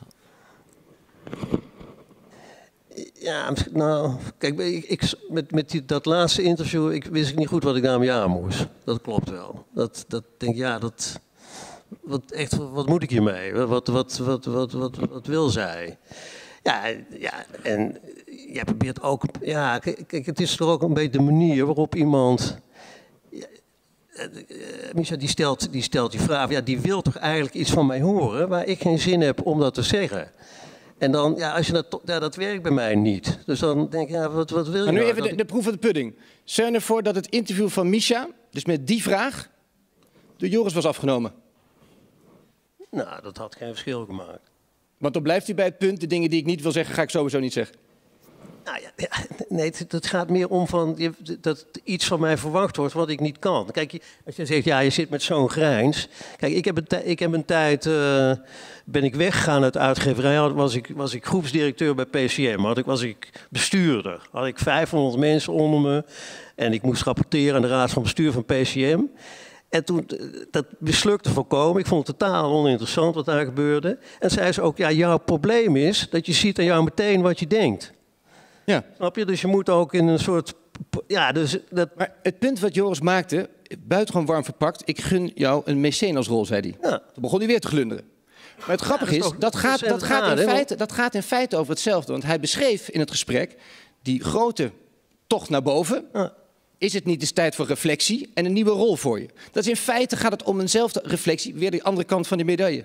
Ja, nou, kijk, ik, ik, met, met die, dat laatste interview ik, wist ik niet goed wat ik daarmee aan moest. Dat klopt wel. Dat, dat denk ik, ja, dat, wat, echt, wat moet ik hiermee? Wat, wat, wat, wat, wat, wat wil zij? Ja, ja, en jij probeert ook, ja, kijk, kijk, het is toch ook een beetje de manier waarop iemand, ja, uh, Misha die stelt, die stelt die vraag, ja, die wil toch eigenlijk iets van mij horen waar ik geen zin heb om dat te zeggen. En dan, ja, als je dat, ja, dat werkt bij mij niet. Dus dan denk ik, ja, wat, wat wil je Maar nu nou? even de, de proef van de pudding. Stel je ervoor dat het interview van Misha, dus met die vraag, door Joris was afgenomen. Nou, dat had geen verschil gemaakt. Want dan blijft hij bij het punt, de dingen die ik niet wil zeggen, ga ik sowieso niet zeggen. Nou ja, ja, nee, het, het gaat meer om van, je, dat iets van mij verwacht wordt wat ik niet kan. Kijk, je, als je zegt, ja, je zit met zo'n grijns. Kijk, ik heb een, tij, ik heb een tijd, uh, ben ik weggegaan uit de uitgeverij. Had, was, ik, was ik groepsdirecteur bij P C M. Had ik, was ik bestuurder. Had ik vijfhonderd mensen onder me. En ik moest rapporteren aan de raad van bestuur van P C M. En toen, dat mislukte volkomen. Ik vond het totaal oninteressant wat daar gebeurde. En zei ze ook, ja, jouw probleem is dat je ziet aan jou meteen wat je denkt. Ja. Snap je? Dus je moet ook in een soort... Ja, dus dat... Maar het punt wat Joris maakte, buitengewoon warm verpakt. Ik gun jou een mecenasrol, zei hij. Ja. Toen begon hij weer te glunderen. Maar het grappige Ja, dat is, is dat, toch gaat, dat, ontzettend gaat in raar, hè? feite, dat gaat in feite over hetzelfde. Want hij beschreef in het gesprek die grote tocht naar boven. Ja. Is het niet eens tijd voor reflectie en een nieuwe rol voor je? Dat is in feite gaat het om eenzelfde reflectie, weer de andere kant van de medaille.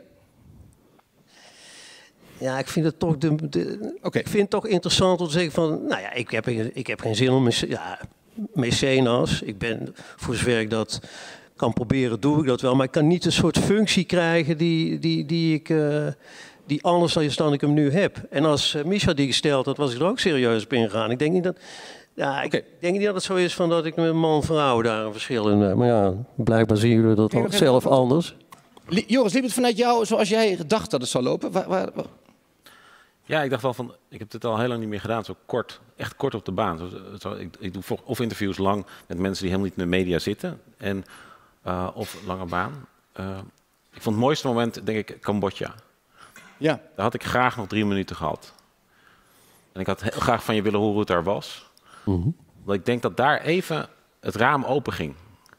Ja, ik vind het toch, de, de, Okay. ik vind het toch interessant om te zeggen van... Nou ja, ik heb, ik heb geen zin om... Ja, mecenas. Ik ben, voor zover ik dat kan proberen, doe ik dat wel. Maar ik kan niet een soort functie krijgen die, die, die, ik, uh, die anders is dan ik hem nu heb. En als uh, Misha die gesteld had, was ik er ook serieus op ingegaan. Ik denk niet dat... Ja, ik Okay. denk niet dat het zo is van dat ik met man-vrouw daar een verschil in heb. Maar ja, blijkbaar zien jullie dat Kijk, ook zelf anders. Joris, liep het vanuit jou zoals jij dacht dat het zou lopen? Waar, waar, waar? Ja, ik dacht wel van, ik heb dit al heel lang niet meer gedaan, zo kort, echt kort op de baan. Zo, zo, ik, ik doe of interviews lang met mensen die helemaal niet in de media zitten, en, uh, of lange baan. Uh, ik vond het mooiste moment, denk ik, Cambodja. Ja. Daar had ik graag nog drie minuten gehad. En ik had heel graag van je willen horen hoe het daar was. Mm-hmm. Want ik denk dat daar even het raam open ging.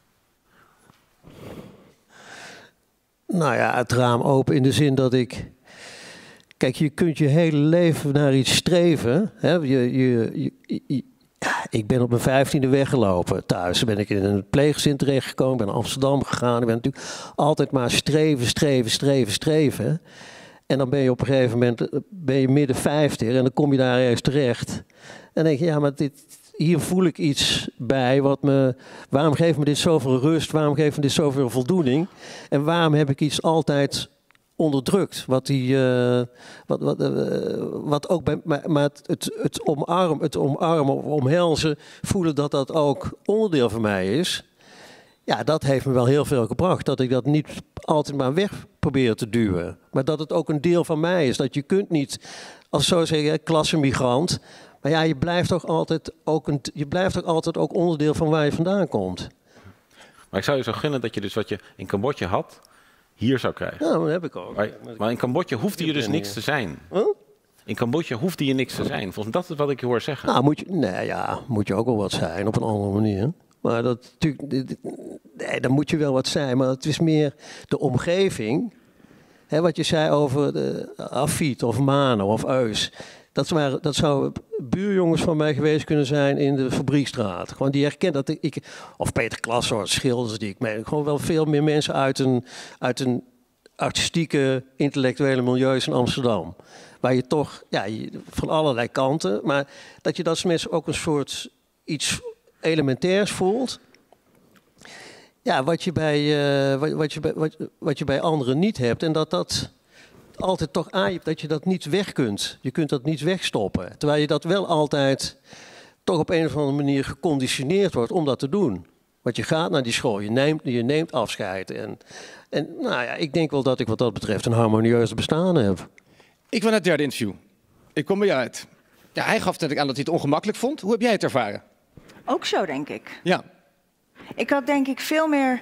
Nou ja, het raam open in de zin dat ik... Kijk, je kunt je hele leven naar iets streven. Hè? Je, je, je, je, ja, ik ben op mijn vijftiende weggelopen thuis. Ben ik in een pleeggezin terechtgekomen, ben naar Amsterdam gegaan. Ik ben natuurlijk altijd maar streven, streven, streven, streven. En dan ben je op een gegeven moment ben je midden vijftig en dan kom je daar ergens terecht. En dan denk je, ja, maar dit, hier voel ik iets bij. Wat me, waarom geeft me dit zoveel rust? Waarom geeft me dit zoveel voldoening? En waarom heb ik iets altijd onderdrukt? Wat, die, uh, wat, wat, uh, wat ook bij, maar, maar het, het, het, omarmen, het omarmen of omhelzen, voelen dat dat ook onderdeel van mij is. Ja, dat heeft me wel heel veel gebracht. Dat ik dat niet altijd maar weg probeer te duwen. Maar dat het ook een deel van mij is. Dat je kunt niet, als zo zeggen, klassemigrant. Maar ja, je blijft toch altijd ook, een, je blijft toch altijd ook onderdeel van waar je vandaan komt. Maar ik zou je zo gunnen dat je dus wat je in Cambodja had, hier zou krijgen. Ja, dat heb ik ook. Maar, maar in Cambodja hoefde je dus niks te zijn. Huh? In Cambodja hoefde je niks te zijn. Volgens mij dat is wat ik je hoor zeggen. Nou, moet je, nee, ja, moet je ook wel wat zijn op een andere manier. Maar dat, natuurlijk, nee, dan moet je wel wat zijn. Maar het is meer de omgeving. Hè, wat je zei over de Afid of Mano of Eus. Dat, waren, dat zou buurjongens van mij geweest kunnen zijn in de Fabriekstraat. Gewoon die herkent dat ik... Of Peter Klasoort, schilders die ik mee... Gewoon wel veel meer mensen uit een, uit een artistieke, intellectuele milieus in Amsterdam. Waar je toch, ja, je, van allerlei kanten... Maar dat je dat mensen ook een soort iets elementairs voelt... Ja, wat je bij, uh, wat, wat, je bij, wat, wat je bij anderen niet hebt. En dat dat altijd toch aan je, dat je dat niet weg kunt. Je kunt dat niet wegstoppen. Terwijl je dat wel altijd toch op een of andere manier geconditioneerd wordt om dat te doen. Want je gaat naar die school, je neemt, je neemt afscheid. En, en nou ja, ik denk wel dat ik wat dat betreft een harmonieus bestaan heb. Ik wil naar het derde interview. Ik kom bij jou uit. Ja, hij gaf net aan dat hij het ongemakkelijk vond. Hoe heb jij het ervaren? Ook zo, denk ik. Ja. Ik had denk ik veel meer...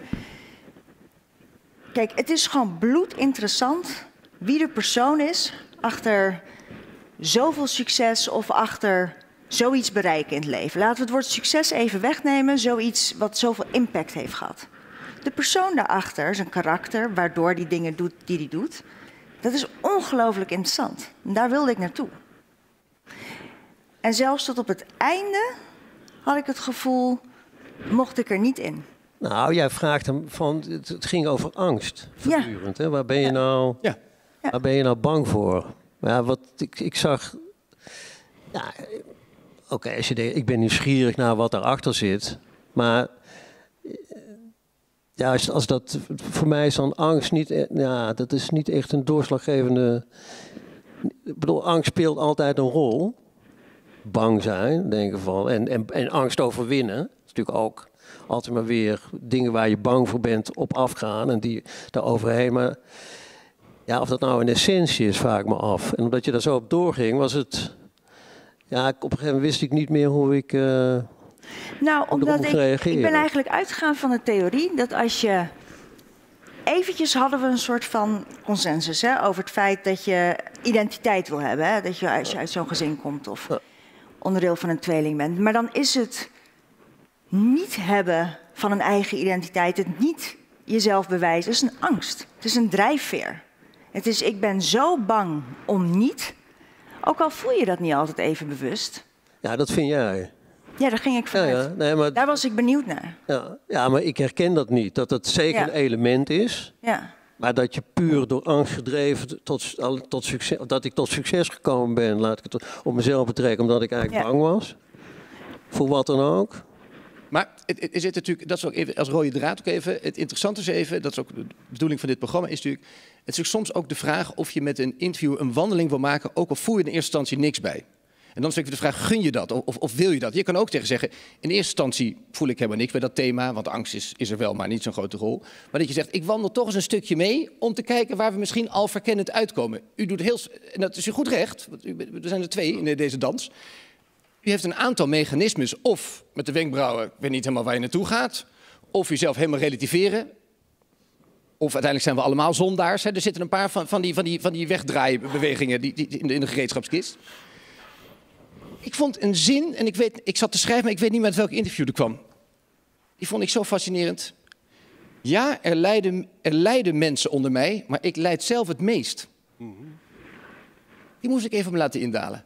Kijk, het is gewoon bloedinteressant wie de persoon is achter zoveel succes of achter zoiets bereiken in het leven. Laten we het woord succes even wegnemen, zoiets wat zoveel impact heeft gehad. De persoon daarachter, zijn karakter, waardoor die dingen doet die hij doet, dat is ongelooflijk interessant. En daar wilde ik naartoe. En zelfs tot op het einde had ik het gevoel, mocht ik er niet in. Nou, jij vraagt hem van, het, het ging over angst voortdurend. Ja. Hè? Waar ben je nou, ja. waar ben je nou bang voor? Ja, wat ik, ik zag, ja, oké, okay, als je denkt, ik ben nieuwsgierig naar wat daarachter zit, maar ja, als, als dat voor mij is dan angst niet, ja, dat is niet echt een doorslaggevende. Ik bedoel, angst speelt altijd een rol. Bang zijn, denken van, en, en, en angst overwinnen. Dat is natuurlijk ook altijd maar weer dingen waar je bang voor bent op afgaan en die daar overheen. Maar ja, of dat nou een essentie is, vraag ik me af. En omdat je daar zo op doorging, was het, ja, op een gegeven moment wist ik niet meer hoe ik. Uh, nou, omdat ik, ik ben eigenlijk uitgegaan van de theorie dat als je eventjes hadden we een soort van consensus hè, over het feit dat je identiteit wil hebben, hè, dat je als je uit zo'n gezin komt of onderdeel van een tweeling bent. Maar dan is het niet hebben van een eigen identiteit, het niet jezelf bewijzen, is een angst. Het is een drijfveer. Het is, ik ben zo bang om niet, ook al voel je dat niet altijd even bewust. Ja, dat vind jij. Ja, daar ging ik vanuit. Ja, ja. Nee, maar daar was ik benieuwd naar. Ja, ja, maar ik herken dat niet. Dat het zeker ja. een element is. Ja. Maar dat je puur door angst gedreven tot, tot succes, dat ik tot succes gekomen ben, laat ik het op mezelf betrekken, omdat ik eigenlijk ja. bang was. Voor wat dan ook. Maar het, is het natuurlijk, dat is ook even als rode draad ook even. Het interessante is even, dat is ook de bedoeling van dit programma, is natuurlijk, het is soms ook de vraag of je met een interview een wandeling wil maken, ook al voel je in eerste instantie niks bij. En dan is even de vraag, gun je dat of, of wil je dat? Je kan ook tegen zeggen, in eerste instantie voel ik helemaal niks bij dat thema, want angst is, is er wel, maar niet zo'n grote rol. Maar dat je zegt, ik wandel toch eens een stukje mee om te kijken waar we misschien al verkennend uitkomen. U doet heel, en dat is u goed recht, want u, er zijn er twee in deze dans. U heeft een aantal mechanismes, of met de wenkbrauwen, ik weet niet helemaal waar je naartoe gaat, of uzelf helemaal relativeren. Of uiteindelijk zijn we allemaal zondaars. Hè. Er zitten een paar van, van, die, van, die, van die wegdraaibewegingen die, die, in, de, in de gereedschapskist. Ik vond een zin, en ik, weet, ik zat te schrijven, maar ik weet niet meer uit welk interview er kwam. Die vond ik zo fascinerend. Ja, er lijden, er lijden mensen onder mij, maar ik lijd zelf het meest. Die moest ik even me laten indalen.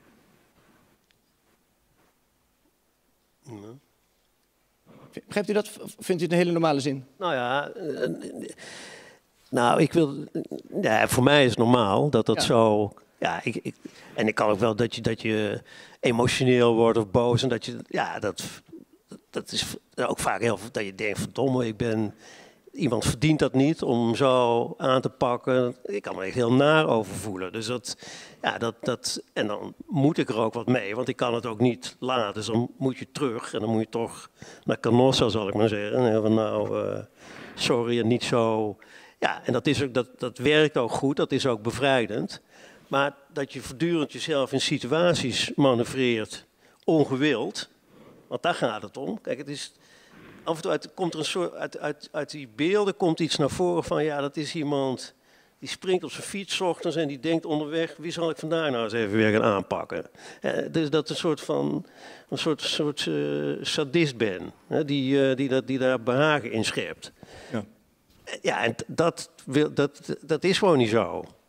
Begrijpt u dat? Vindt u het een hele normale zin? Nou ja, uh, nou, ik wil. Ja, voor mij is het normaal dat dat ja. zo. Ja, ik, ik, en ik kan ook wel dat je, dat je emotioneel wordt of boos en dat je. Ja, dat, dat is ook vaak heel veel dat je denkt: verdomme, ik ben. Iemand verdient dat niet om zo aan te pakken. Ik kan me echt heel naar over voelen. Dus dat, ja, dat, dat, en dan moet ik er ook wat mee, want ik kan het ook niet laten. Dus dan moet je terug en dan moet je toch naar Canossa, zal ik maar zeggen. En van nou, uh, sorry en niet zo. Ja, en dat, is ook, dat, dat werkt ook goed, dat is ook bevrijdend. Maar dat je voortdurend jezelf in situaties manoeuvreert, ongewild, want daar gaat het om. Kijk, het is... Af en toe uit, komt er een soort, uit, uit, uit die beelden komt iets naar voren van, ja, dat is iemand die springt op zijn fiets 's ochtends en die denkt onderweg, wie zal ik vandaag nou eens even weer gaan aanpakken? Eh, dus dat een soort van, een soort, soort uh, sadist ben, hè, die, uh, die, dat, die daar behagen in schept. Ja, ja en dat, wil, dat, dat is gewoon niet zo.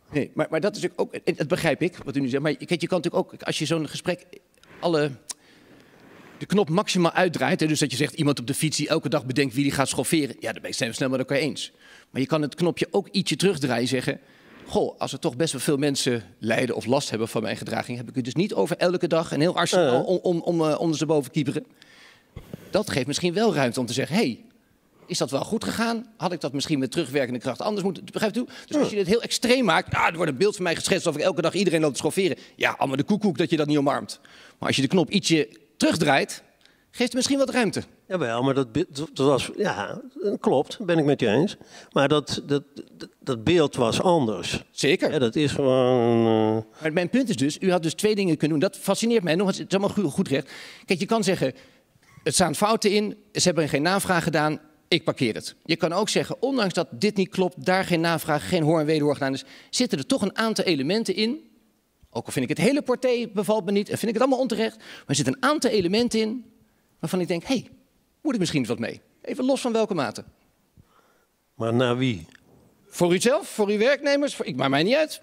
Nee, maar, maar dat is ook, dat begrijp ik, wat u nu zegt. Maar kijk, je kan natuurlijk ook, als je zo'n gesprek alle de knop maximaal uitdraait, hè, dus dat je zegt iemand op de fiets die elke dag bedenkt wie die gaat schofferen, ja, dan zijn we snel met elkaar eens. Maar je kan het knopje ook ietsje terugdraaien en zeggen, goh, als er toch best wel veel mensen lijden of last hebben van mijn gedraging, heb ik het dus niet over elke dag een heel arsenaal om, om, om uh, ondersteboven kieperen. Dat geeft misschien wel ruimte om te zeggen, hé, hey, is dat wel goed gegaan? Had ik dat misschien met terugwerkende kracht anders moeten... Begrijpt u? Dus als je dit heel extreem maakt... Ah, er wordt een beeld van mij geschetst of ik elke dag iedereen loopt te schofferen. Ja, allemaal de koekoek dat je dat niet omarmt. Maar als je de knop ietsje terugdraait, geeft het misschien wat ruimte. Jawel, maar dat, dat was... Ja, klopt, ben ik met je eens. Maar dat, dat, dat, dat beeld was anders. Zeker. Ja, dat is gewoon... Uh... Maar mijn punt is dus, u had dus twee dingen kunnen doen. Dat fascineert mij nog. Het is allemaal goed, goed recht. Kijk, je kan zeggen, het staan fouten in. Ze hebben er geen navraag gedaan. Ik parkeer het. Je kan ook zeggen, ondanks dat dit niet klopt, daar geen navraag, geen hoor en wederhoor gedaan is, zitten er toch een aantal elementen in. Ook al vind ik het hele porté bevalt me niet en vind ik het allemaal onterecht, maar er zitten een aantal elementen in waarvan ik denk, hé, hey, moet ik misschien wat mee? Even los van welke mate. Maar naar wie? Voor uzelf, voor uw werknemers, voor, ik maak mij niet uit.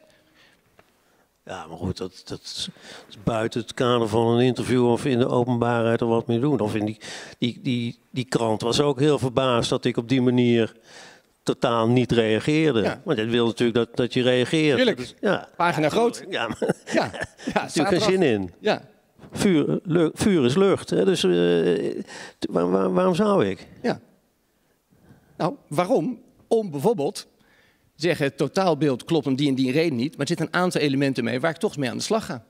Ja, maar goed, dat, dat is buiten het kader van een interview of in de openbaarheid er wat mee doen. Of in die, die, die, die krant was ook heel verbaasd dat ik op die manier totaal niet reageerde. Ja. Want dat wil natuurlijk dat, dat je reageert. Tuurlijk. Dus, ja. Pagina ja, groot. Ja, maar Ja, ja, natuurlijk geen zin in. Ja. Vuur, lu- vuur is lucht. Hè? Dus uh, waar, waar, waarom zou ik? Ja. Nou, waarom? Om bijvoorbeeld zeggen, het totaalbeeld klopt om die en die reden niet, maar er zitten een aantal elementen mee waar ik toch mee aan de slag ga.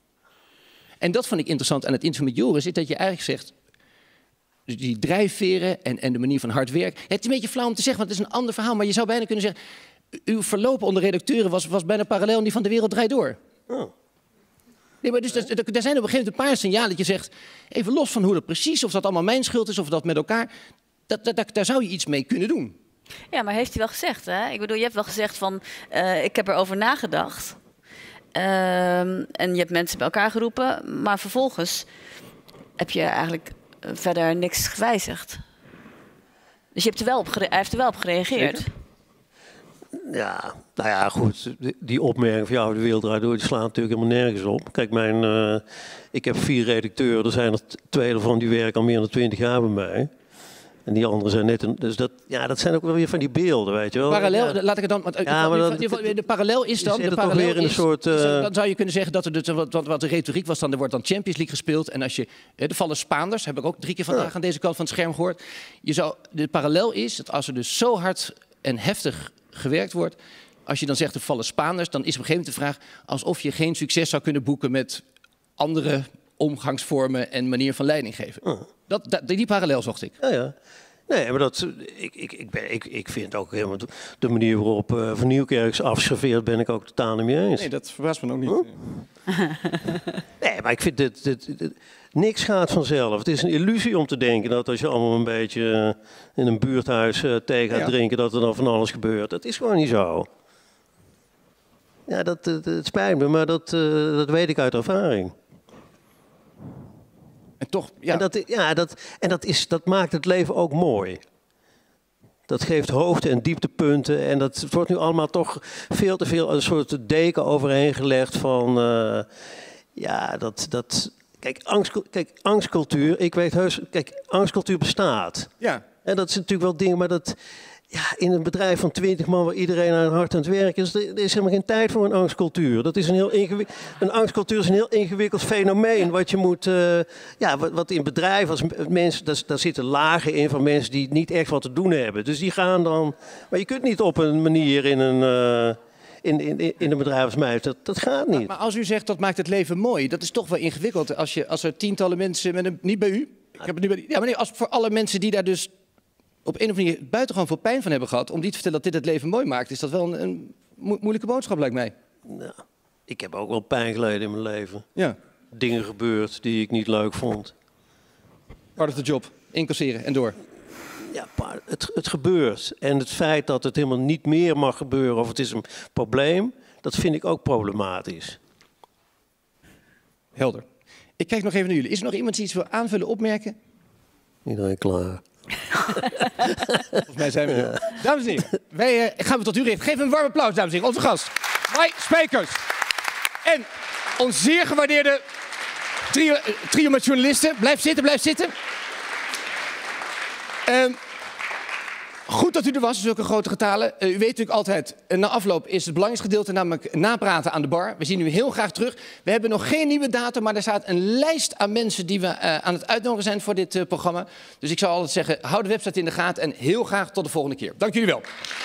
En dat vond ik interessant aan het interview met Joris, is dat je eigenlijk zegt, dus die drijfveren en, en de manier van hard werken. Het is een beetje flauw om te zeggen, want het is een ander verhaal, maar je zou bijna kunnen zeggen, uw verloop onder redacteuren was, was bijna parallel aan die van De Wereld Draait Door. Oh. Nee, maar dus er zijn op een gegeven moment een paar signalen dat je zegt, even los van hoe dat precies, of dat allemaal mijn schuld is, of dat met elkaar, dat, dat, dat, daar zou je iets mee kunnen doen. Ja, maar heeft hij wel gezegd, hè? Ik bedoel, je hebt wel gezegd van, uh, ik heb erover nagedacht. Uh, en je hebt mensen bij elkaar geroepen, maar vervolgens heb je eigenlijk verder niks gewijzigd. Dus je hebt er wel op gere- hij heeft er wel op gereageerd. Zeker. Ja, nou ja, goed. Die opmerking van jou, De Wereld Draait Door, die slaat natuurlijk helemaal nergens op. Kijk, mijn, uh, ik heb vier redacteuren, er zijn er twee ervan die werken al meer dan twintig jaar bij mij. En die anderen zijn net een... Dus dat, ja, dat zijn ook wel weer van die beelden, weet je wel. Parallel, ja. laat ik het dan... Want, Ja, maar dat, de, de parallel is dan... Je de toch parallel weer in een is, soort... Uh, is dan, dan zou je kunnen zeggen dat er dus, wat, wat, wat de retoriek was dan, er wordt dan Champions League gespeeld. En als je... Er vallen Spaanders, heb ik ook drie keer vandaag ja. aan deze kant van het scherm gehoord. Je zou, de parallel is dat als er dus zo hard en heftig gewerkt wordt, als je dan zegt er vallen Spaanders, dan is op een gegeven moment de vraag alsof je geen succes zou kunnen boeken met andere omgangsvormen en manier van leiding geven. Uh. Dat, dat, die parallel zocht ik. Ja, ja. Nee, maar dat, ik, ik, ik, ben, ik, ik vind ook helemaal de manier waarop uh, Van Nieuwkerk is afgeserveerd, ben ik ook totaal niet mee eens. Nee, dat verbaast me ook niet. Huh? Nee, maar ik vind dit, dit, dit, niks gaat vanzelf. Het is een illusie om te denken dat als je allemaal een beetje uh, in een buurthuis uh, thee gaat ja. drinken, dat er dan van alles gebeurt. Dat is gewoon niet zo. Ja, dat, dat, het spijt me, maar dat, uh, dat weet ik uit ervaring. En toch, ja. En, dat, ja, dat, en dat, is, dat maakt het leven ook mooi. Dat geeft hoogte- en dieptepunten. En dat wordt nu allemaal toch veel te veel een soort deken overheen gelegd van... Uh, ja, dat... dat kijk, angst, kijk, angstcultuur, ik weet heus... Kijk, angstcultuur bestaat. Ja. En dat is natuurlijk wel dingen, maar dat... Ja, in een bedrijf van twintig man waar iedereen aan hard aan het werk is, er is helemaal geen tijd voor een angstcultuur. Dat is een heel ingewikkeld, een angstcultuur is een heel ingewikkeld fenomeen wat je moet, uh, ja, wat, wat in bedrijven als mensen, daar, daar zitten lagen in van mensen die niet echt wat te doen hebben. Dus die gaan dan, maar je kunt niet op een manier in een, uh, in, in, in een bedrijf als mij, dat, dat gaat niet. Maar, maar als u zegt dat maakt het leven mooi, dat is toch wel ingewikkeld. Als, je, als er tientallen mensen, met een, niet bij u, ik heb het nu bij, ja, maar nee, als voor alle mensen die daar dus op een of andere manier buitengewoon veel pijn van hebben gehad, om die te vertellen dat dit het leven mooi maakt, is dat wel een, een mo moeilijke boodschap, lijkt mij. Nou, ik heb ook wel pijn geleden in mijn leven. Ja. Dingen gebeurd die ik niet leuk vond. Part of the job. Incasseren en door. Ja, het, het gebeurt. En het feit dat het helemaal niet meer mag gebeuren of het is een probleem, dat vind ik ook problematisch. Helder. Ik kijk nog even naar jullie. Is er nog iemand die iets wil aanvullen, opmerken? Iedereen klaar. Volgens mij zijn we er. Ja. Dames en heren, wij uh, gaan we tot u richten. Geef een warm applaus, dames en heren, onze gast. My Spijkers. En ons zeer gewaardeerde trio, trio met journalisten. Blijf zitten, blijf zitten. Um, Goed dat u er was, zulke grote getalen. Uh, u weet natuurlijk altijd, uh, na afloop is het belangrijkste gedeelte namelijk napraten aan de bar. We zien u heel graag terug. We hebben nog geen nieuwe datum, maar er staat een lijst aan mensen die we uh, aan het uitnodigen zijn voor dit uh, programma. Dus ik zou altijd zeggen, hou de website in de gaten en heel graag tot de volgende keer. Dank jullie wel.